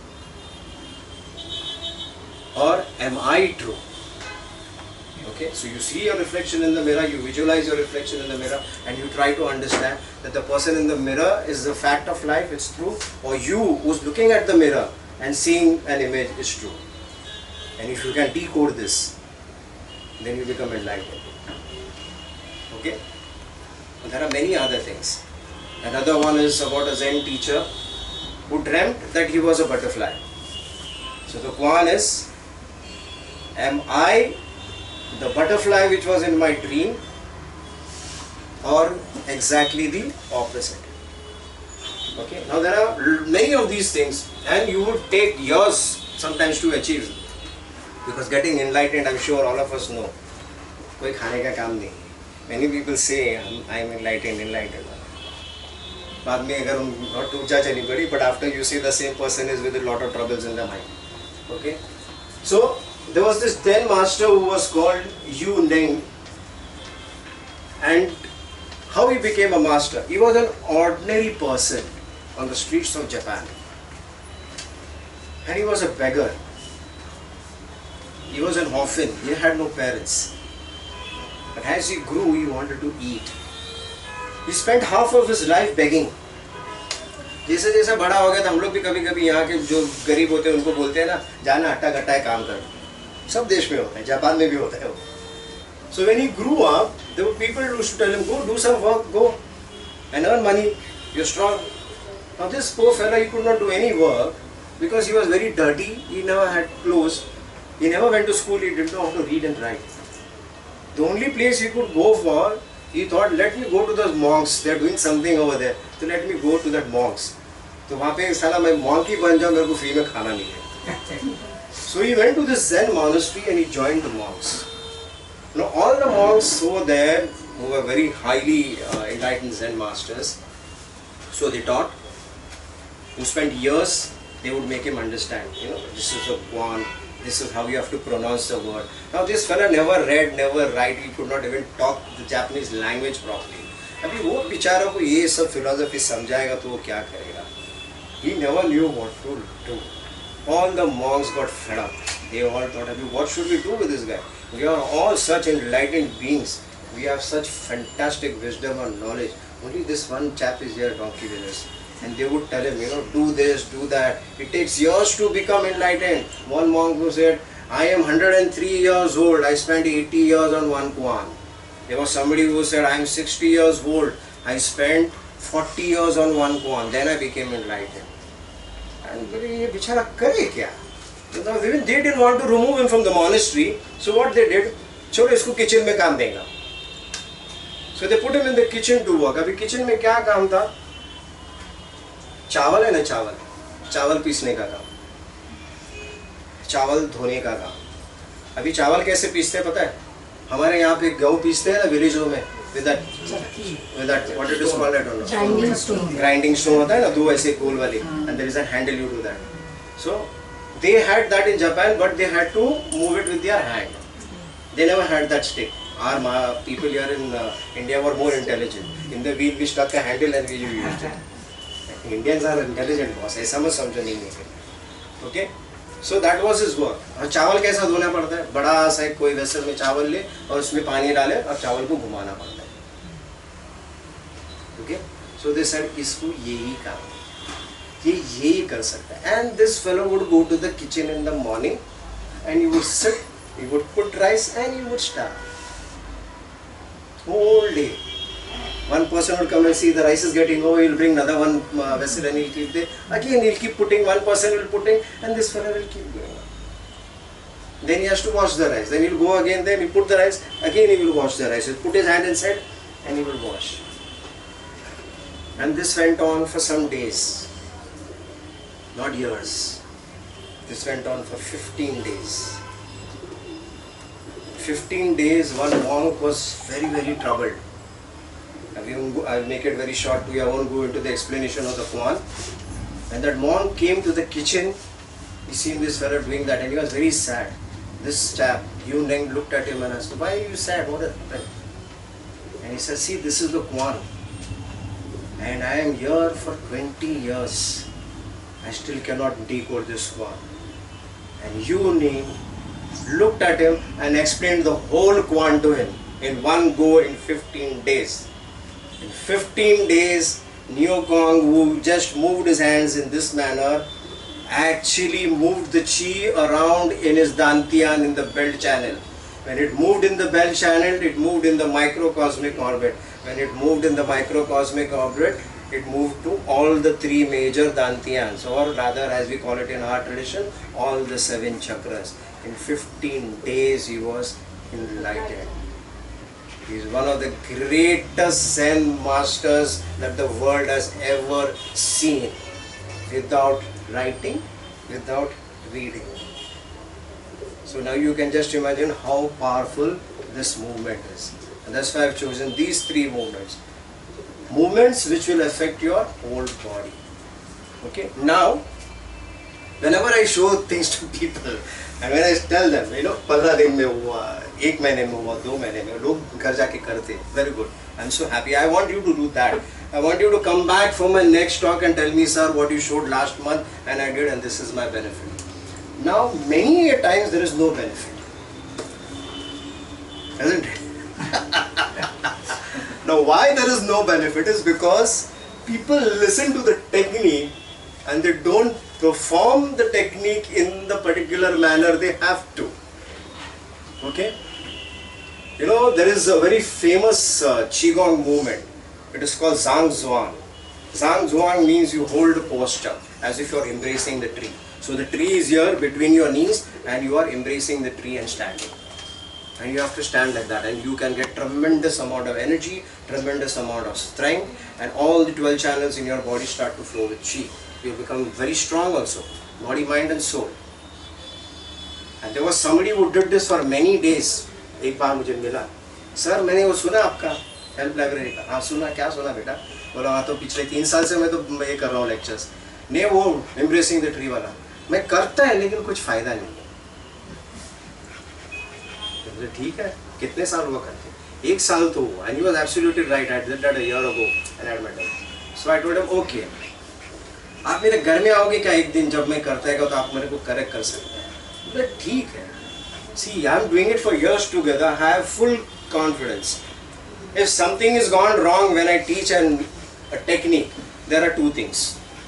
Or am I true? Okay, so you see your reflection in the mirror, you visualize your reflection in the mirror, and you try to understand that the person in the mirror is the fact of life, it's true, or you who's looking at the mirror and seeing an image is true. And if you can decode this, then you become enlightened. Okay? And there are many other things. Another one is about a Zen teacher who dreamt that he was a butterfly. So the Kwan is, am I the butterfly which was in my dream, or exactly the opposite? Okay, now there are many of these things, and you would take years sometimes to achieve, because getting enlightened, I'm sure all of us know, koi khane ka kaam nahi. Many people say I'm enlightened. बाद में अगर not ऊर्जा चली पड़ी, but after you see the same person is with a lot of troubles in the mind. Okay, so there was this Zen master who was called Yu Neng, and how he became a master? He was an ordinary person on the streets of Japan, and he was a beggar. He was an orphan. He had no parents. But as he grew, he wanted to eat. He spent half of his life begging. जैसे जैसे बड़ा हो गया था, हम लोग भी कभी कभी यहाँ के जो गरीब होते हैं उनको बोलते हैं ना, जाना हट्टा कट्टा है काम कर. सब देश में होता है, जापान में भी होता है वो. So when he grew up, there were people who used to tell him, go do some work, go and earn money, you're strong. Now this poor fella, he could not do any work because he was very dirty, he never had clothes, he never went to school, he didn't know how to read and write. The only place he could go for, he thought, let me go to those monks, they're doing something over there, so let me go to that monks. तो वहाँ पे साला मैं monk ही बन जाऊँ, मेरे को free में खाना मिले. So he went to this Zen monastery and he joined the monks. Now all the monks over there who were very highly enlightened Zen masters, so they taught, who spent years, they would make him understand, you know, this is a Kwan, this is how you have to pronounce the word. Now this fella never read, never write, he could not even talk the Japanese language properly. अभी वो बेचारा को ये सब philosophy समझाएगा तो वो क्या करेगा? He never knew what to do. All the monks got fed up. They all thought, what should we do with this guy? We are all such enlightened beings. We have such fantastic wisdom and knowledge. Only this one chap is here, donkey with us. And they would tell him, you know, do this, do that. It takes years to become enlightened. One monk who said, I am 103 years old. I spent 80 years on one Kwan. There was somebody who said, I am 60 years old. I spent 40 years on one Kwan. Then I became enlightened. And ये बेचारा करे क्या? Even they didn't want to remove him from the monastery. So what they did? चलो इसको kitchen में काम देगा. So they put him in the kitchen to work. अभी kitchen में क्या काम था? चावल है ना, चावल पीसने का काम, चावल धोने का काम. अभी चावल कैसे पीसते हैं पता है? हमारे यहाँ पे गेहूँ पीसते हैं ना विलेजों में, with that what it is called, I don't know, grinding stone होता है ना, दो ऐसे गोल वाले, and there is a handle, you do that. So they had that in Japan, but they had to move it with their hand. They never had that stick. Our people here in India were more intelligent. In the wheel we stuck a handle and we used it. Indians are intelligent boss, ऐसा मत समझो नहीं है. Okay, so that was his work. और चावल कैसा धोना पड़ता है? बड़ा सा कोई वेसल में चावल ले और उसमें पानी डाले और चावल को घुमाना पड़ता है. Okay, so they said इसको यही काम, ये यही कर सकता है. And this fellow would go to the kitchen in the morning and you would sit, you would put rice and you would start. Whole day. One person would come and see the rice is getting low, he'll bring another one vessel and he'll keep there. Again he'll keep putting, one person will putting, and this fellow will keep going. Then he has to wash the rice. Then he'll go again, then he'll put the rice, again he will wash the rice. He'll put his hand inside and he will wash. And this went on for some days, not years. This went on for 15 days. 15 days, one monk was very troubled. I'll make it very short to you, I won't go into the explanation of the Kuan. When that monk came to the kitchen, he seen this fellow doing that and he was very sad. This chap, Yu Neng, looked at him and asked, why are you sad? What happened? And he said, see, this is the Kuan. And I am here for 20 years. I still cannot decode this Kuan. And Yu Neng looked at him and explained the whole Kuan to him in one go in 15 days. In 15 days, Neo Kong, who just moved his hands in this manner, actually moved the chi around in his dantian in the belt channel. When it moved in the belt channel, it moved in the microcosmic orbit. When it moved in the microcosmic orbit, it moved to all the three major dantians, or rather, as we call it in our tradition, all the 7 chakras. In 15 days, he was enlightened. He is one of the greatest Zen masters that the world has ever seen, without writing, without reading. So now you can just imagine how powerful this movement is. And that's why I've chosen these 3 movements. Movements which will affect your whole body. Okay. Now, whenever I show things to people, and when I tell them, 15 दिन में हुआ, 1 महीने में हुआ, 2 महीने में, लोग घर जाके करते, very good. I'm so happy. I want you to do that. I want you to come back for my next talk and tell me, sir, what you showed last month and I did, and this is my benefit. Now, many a times there is no benefit, isn't it? Now, why there is no benefit is because people listen to the technique and they don't perform the technique in the particular manner they have to. Okay? There is a very famous Qigong movement. It is called Zhang Zhuang. Zhang Zhuang means you hold a posture as if you are embracing the tree. So the tree is here between your knees and you are embracing the tree and standing. And you have to stand like that, and you can get tremendous amount of energy, tremendous amount of strength, and all the 12 channels in your body start to flow with Qi. You become very strong also, body, mind and soul. And there was somebody who did this for many days. एक बार मुझे मिला, sir मैंने वो सुना आपका help library का. हाँ सुना, क्या सुना बेटा? बोला हाँ तो पिछले 3 साल से मैं तो ये कर रहा हूँ लेक्चर्स. नहीं वो एम्ब्रेसिंग द ट्री वाला मैं करता है लेकिन कुछ फायदा नहीं. ठीक है, कितने साल हुआ करते? 1 साल तो हुआ. And he was absolutely right. I did that a year ago and I had met him. So I told him, okay, आप मेरे घर में आओगे क्या एक दिन, जब मैं करता है तो आप मेरे को करेक्ट कर सकते हैं. बोले ठीक है. See, I am doing it for years together. I have full confidence. If something is gone wrong when I teach a technique, there are 2 things.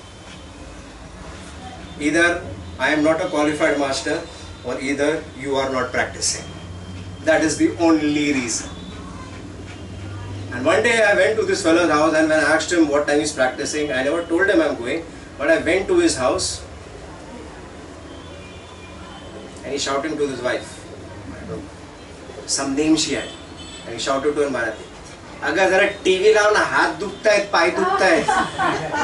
Either I am not a qualified master, or either you are not practicing. That is the only reason. And one day I went to this fellow's house, and when I asked him what time he's practicing, I never told him I'm going, but I went to his house and he's shouting to his wife. Some name she had. And he shouted to her in Marathi, "Aga zara TV lao na, हाथ दुखता है, पाय दुखता है."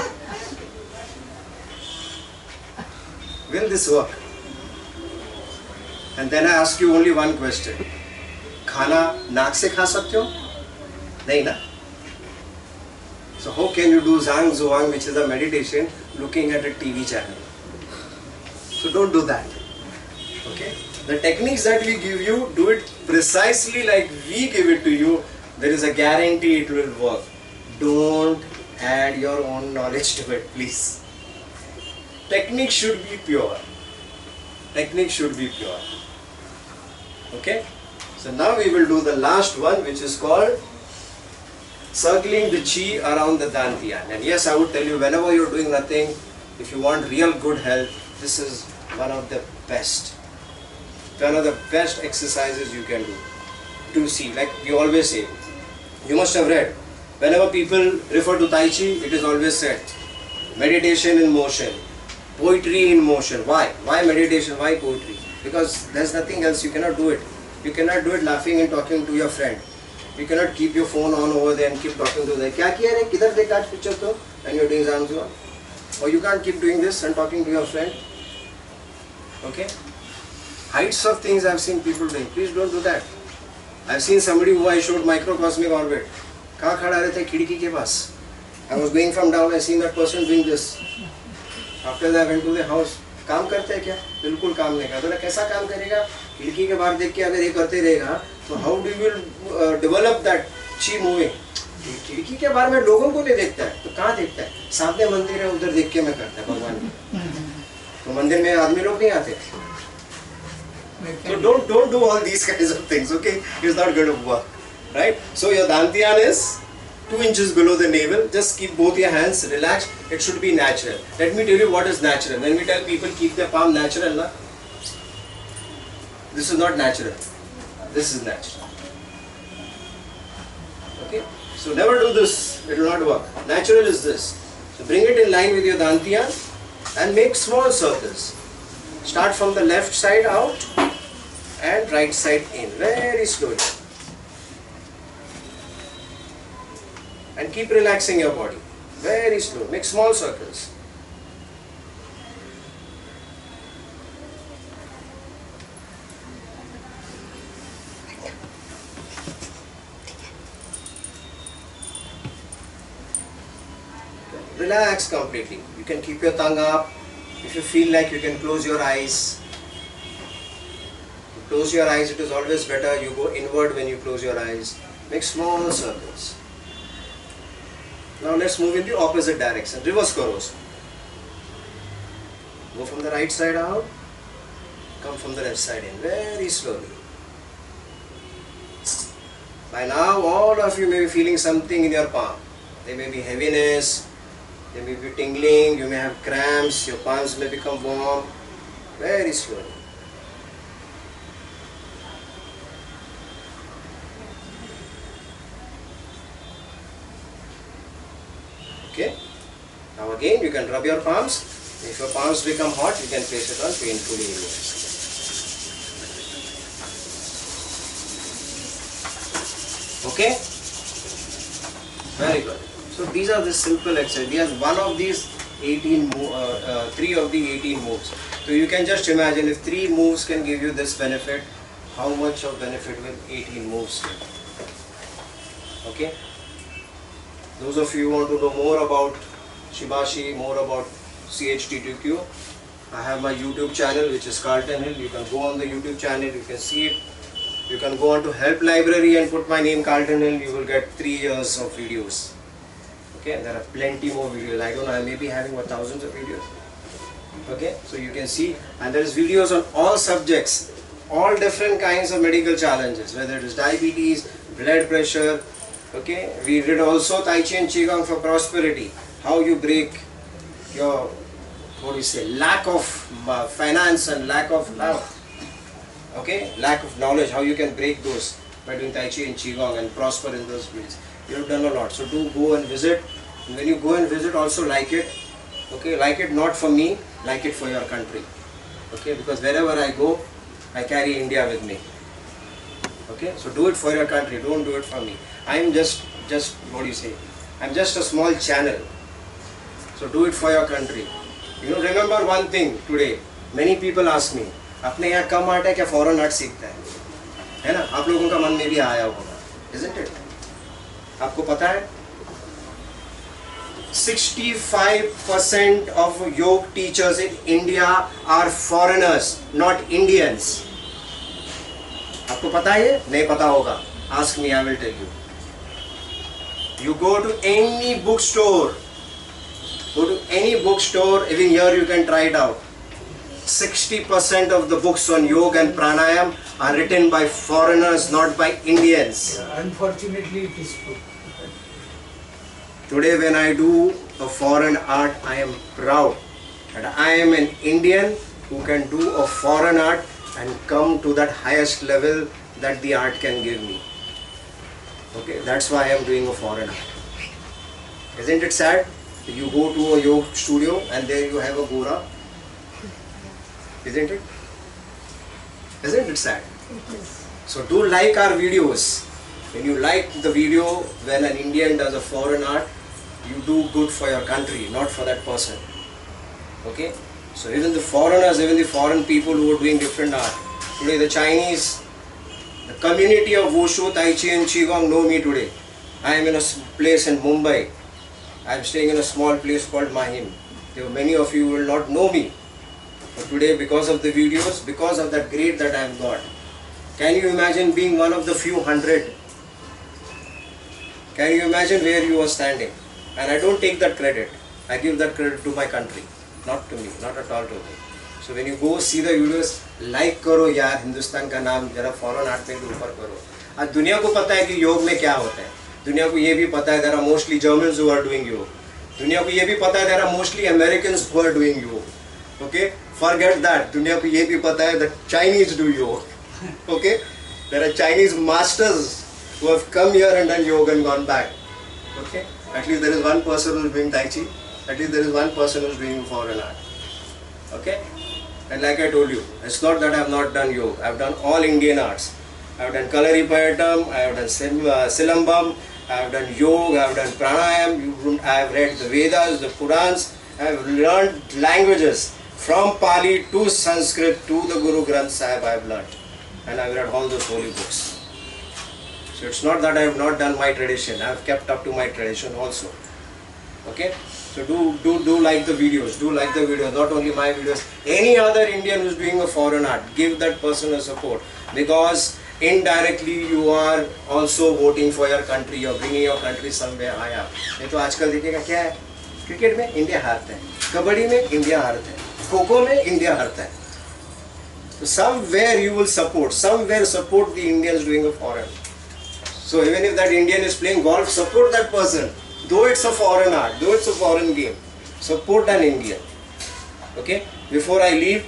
Will this work? And then I ask you only one question. खाना नाक से खा सकते हो? नहीं ना? So how can you do Zhang Zhuang, which is a meditation, looking at a TV channel? So don't do that. Okay? The techniques that we give you, do it precisely like we give it to you. There is a guarantee it will work. Don't add your own knowledge to it, please. Technique should be pure. Technique should be pure. Okay? So now we will do the last one, which is called circling the chi around the dantian. And yes, I would tell you, whenever you're doing nothing, if you want real good health, this is one of the best. One of the best exercises you can do to see, like we always say, you must have read, whenever people refer to Tai Chi, it is always said, meditation in motion, poetry in motion. Why? Why meditation? Why poetry? Because there's nothing else, you cannot do it. You cannot do it laughing and talking to your friend. You cannot keep your phone on over there and keep talking to them. Kya kiya re? Kidhar dekha aaj picture to? And you're doing arms on. Or you can't keep doing this and talking to your friend. Okay? Heights of things I've seen people doing. Please don't do that. I've seen somebody who I showed microcosmic orbit. कहाँ खड़ा रहते खिड़की के पास. I was going from down. I seen that person doing this. After that I went to the house. काम करते हैं क्या? बिल्कुल काम नहीं करता. बोला कैसा काम करेगा? खिड़की के बाहर देख के अगर ये करते रहेगा, तो how do you develop that chi moving? खिड़की के बाहर में लोगों को नहीं देखता है, तो कहाँ देखता है? सामने मंदिर है, उधर देख के मैं करता है भगवान को. तो मंदिर में आदमी लोग नहीं आते. So don't do all these kinds of things, okay? It's not going to work, right? So your dantiyan is 2 inches below the navel. Just keep both your hands relaxed. It should be natural. Let me tell you what is natural. When we tell people keep their palm natural, na? This is not natural. This is natural. Okay? So never do this. It will not work. Natural is this. So bring it in line with your dantiyan and make small circles. Start from the left side out and right side in. Very slowly. And keep relaxing your body. Very slow. Make small circles. Relax completely. You can keep your tongue up. If you feel like you can close your eyes. Close your eyes, it is always better. You go inward when you close your eyes. Make small circles. Now let's move in the opposite direction. Reverse karos. Go from the right side out. Come from the left side in. Very slowly. By now all of you may be feeling something in your palm. There may be heaviness. There may be tingling. You may have cramps. Your palms may become warm. Very slowly. Okay. Now again you can rub your palms. If your palms become hot, you can place it on painful areas. Okay? Very good. So these are the simple exercises. These are one of these 18 3 of the 18 moves. So you can just imagine if 3 moves can give you this benefit, how much of benefit will 18 moves do? Okay? Those of you who want to know more about Shibashi, more about CHT2Q, I have my YouTube channel which is Carlton Hill. You can go on the YouTube channel, you can see it. You can go on to Help Library and put my name Carlton Hill. You will get 3 years of videos. Okay, there are plenty more videos. I don't know, I may be having thousands of videos. Okay, so you can see, and there is videos on all subjects, all different kinds of medical challenges, whether it is diabetes, blood pressure. Okay, we did also Tai Chi and Qigong for prosperity. How you break your, lack of finance and lack of love. Okay, lack of knowledge, how you can break those by doing Tai Chi and Qigong and prosper in those fields. You have done a lot. So do go and visit. And when you go and visit, also like it. Okay, like it not for me, like it for your country. Okay, because wherever I go, I carry India with me. Okay, so do it for your country, don't do it for me. I am just I'm just a small channel. So do it for your country. You know, remember one thing today. Many people ask me, अपने यहाँ कम art है क्या foreign art सीखता है ना? आप लोगों का मन में भी आया होगा, isn't it? आपको पता है 65% of yoga teachers in India are foreigners, not Indians. आपको पता है ये? नहीं पता होगा. Ask me, I will tell you. You go to any bookstore. Go to any bookstore, even here you can try it out. 60% of the books on yoga and pranayam are written by foreigners, not by Indians. Yeah, unfortunately, it is true. Today when I do a foreign art, I am proud that I am an Indian who can do a foreign art and come to that highest level that the art can give me. Okay, that's why I am doing a foreign art. Isn't it sad? You go to a yoga studio and there you have a Gora. Isn't it? Isn't it sad? So do like our videos. When you like the video when an Indian does a foreign art, you do good for your country, not for that person. Okay? So even the foreigners, even the foreign people who are doing different art. Today the Chinese, the community of Wushu, Tai Chi and Qigong know me today. I am in a place in Mumbai. I am staying in a small place called Mahim. Many of you will not know me. But today, because of the videos, because of that grade that I have got, can you imagine being one of the few hundred? Can you imagine where you are standing? And I don't take that credit. I give that credit to my country, not to me, not at all to me. So when you go see the videos, like करो यार, हिंदुस्तान का नाम जरा foreign art में ऊपर करो. आज दुनिया को पता है कि योग में क्या होता है. दुनिया को ये भी पता है there are mostly Germans who are doing योग. दुनिया को ये भी पता है there are mostly Americans who are doing योग. Okay, forget that. दुनिया को ये भी पता है that Chinese do योग. Okay, there are Chinese masters who have come here and done yoga and gone back. Okay, at least there is one person who is doing Tai Chi. At least there is one person who is doing foreign art. Okay, and like I told you, it's not that I have not done yoga. I have done all Indian arts. I have done Kalaripayatam, I have done Silambam, I have done yoga, I have done pranayam, I have read the Vedas, the Purans, I have learned languages from Pali to Sanskrit to the Guru Granth Sahib I have learned. And I have read all those holy books. So it's not that I have not done my tradition, I have kept up to my tradition also. Okay? So do like the videos, not only my videos, any other Indian who is doing a foreign art, give that person a support, because indirectly you are also voting for your country, you are bringing your country somewhere higher. नहीं तो आजकल देखिएगा क्या है, cricket में India हारता है, कबड्डी में इंडिया हारता है, खो-खो में इंडिया हारता है. So somewhere you will support, somewhere support the Indians doing a foreign. So even if that Indian is playing golf, support that person. Though it's a foreign art, though it's a foreign game, support an Indian. Okay? Before I leave,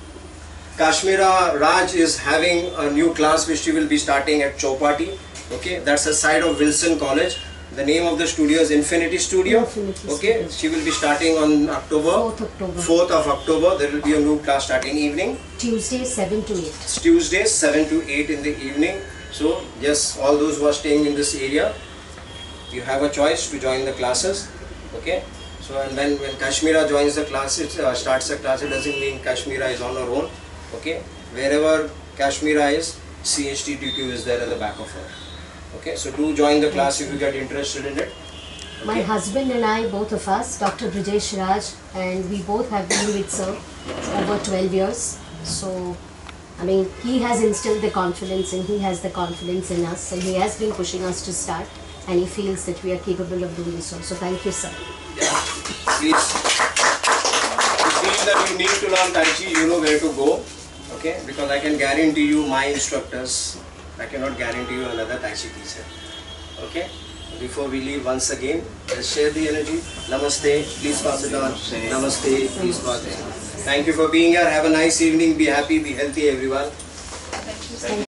Kashmira Raj is having a new class which she will be starting at Chowpatty. Okay? That's the side of Wilson College. The name of the studio is Infinity Studio. Okay? She will be starting on October 4th of October. There will be a new class starting evening. Tuesday 7 to 8. Tuesday 7 to 8 in the evening. So yes, all those who are staying in this area, you have a choice to join the classes. Okay? So and when Kashmira joins the classes, starts the class, it doesn't mean Kashmira is on her own. Okay? Wherever Kashmira is, CHTTQ is there at the back of her. Okay? So do join the class if you get interested in it. Okay? My husband and I, both of us, Dr. Brijesh Raj, and we both have been with Sir over 12 years. So, I mean, he has instilled the confidence and he has the confidence in us, and he has been pushing us to start, and he feels that we are capable of doing so. So thank you, sir. Yeah. Please, if you feel that you need to learn Tai Chi, you know where to go. Okay? Because I can guarantee you my instructors, I cannot guarantee you another Tai Chi teacher. Okay? Before we leave, once again, let's share the energy. Namaste, please pass it on. Namaste, please pass it on. Thank you for being here. Have a nice evening. Be happy, be healthy, everyone.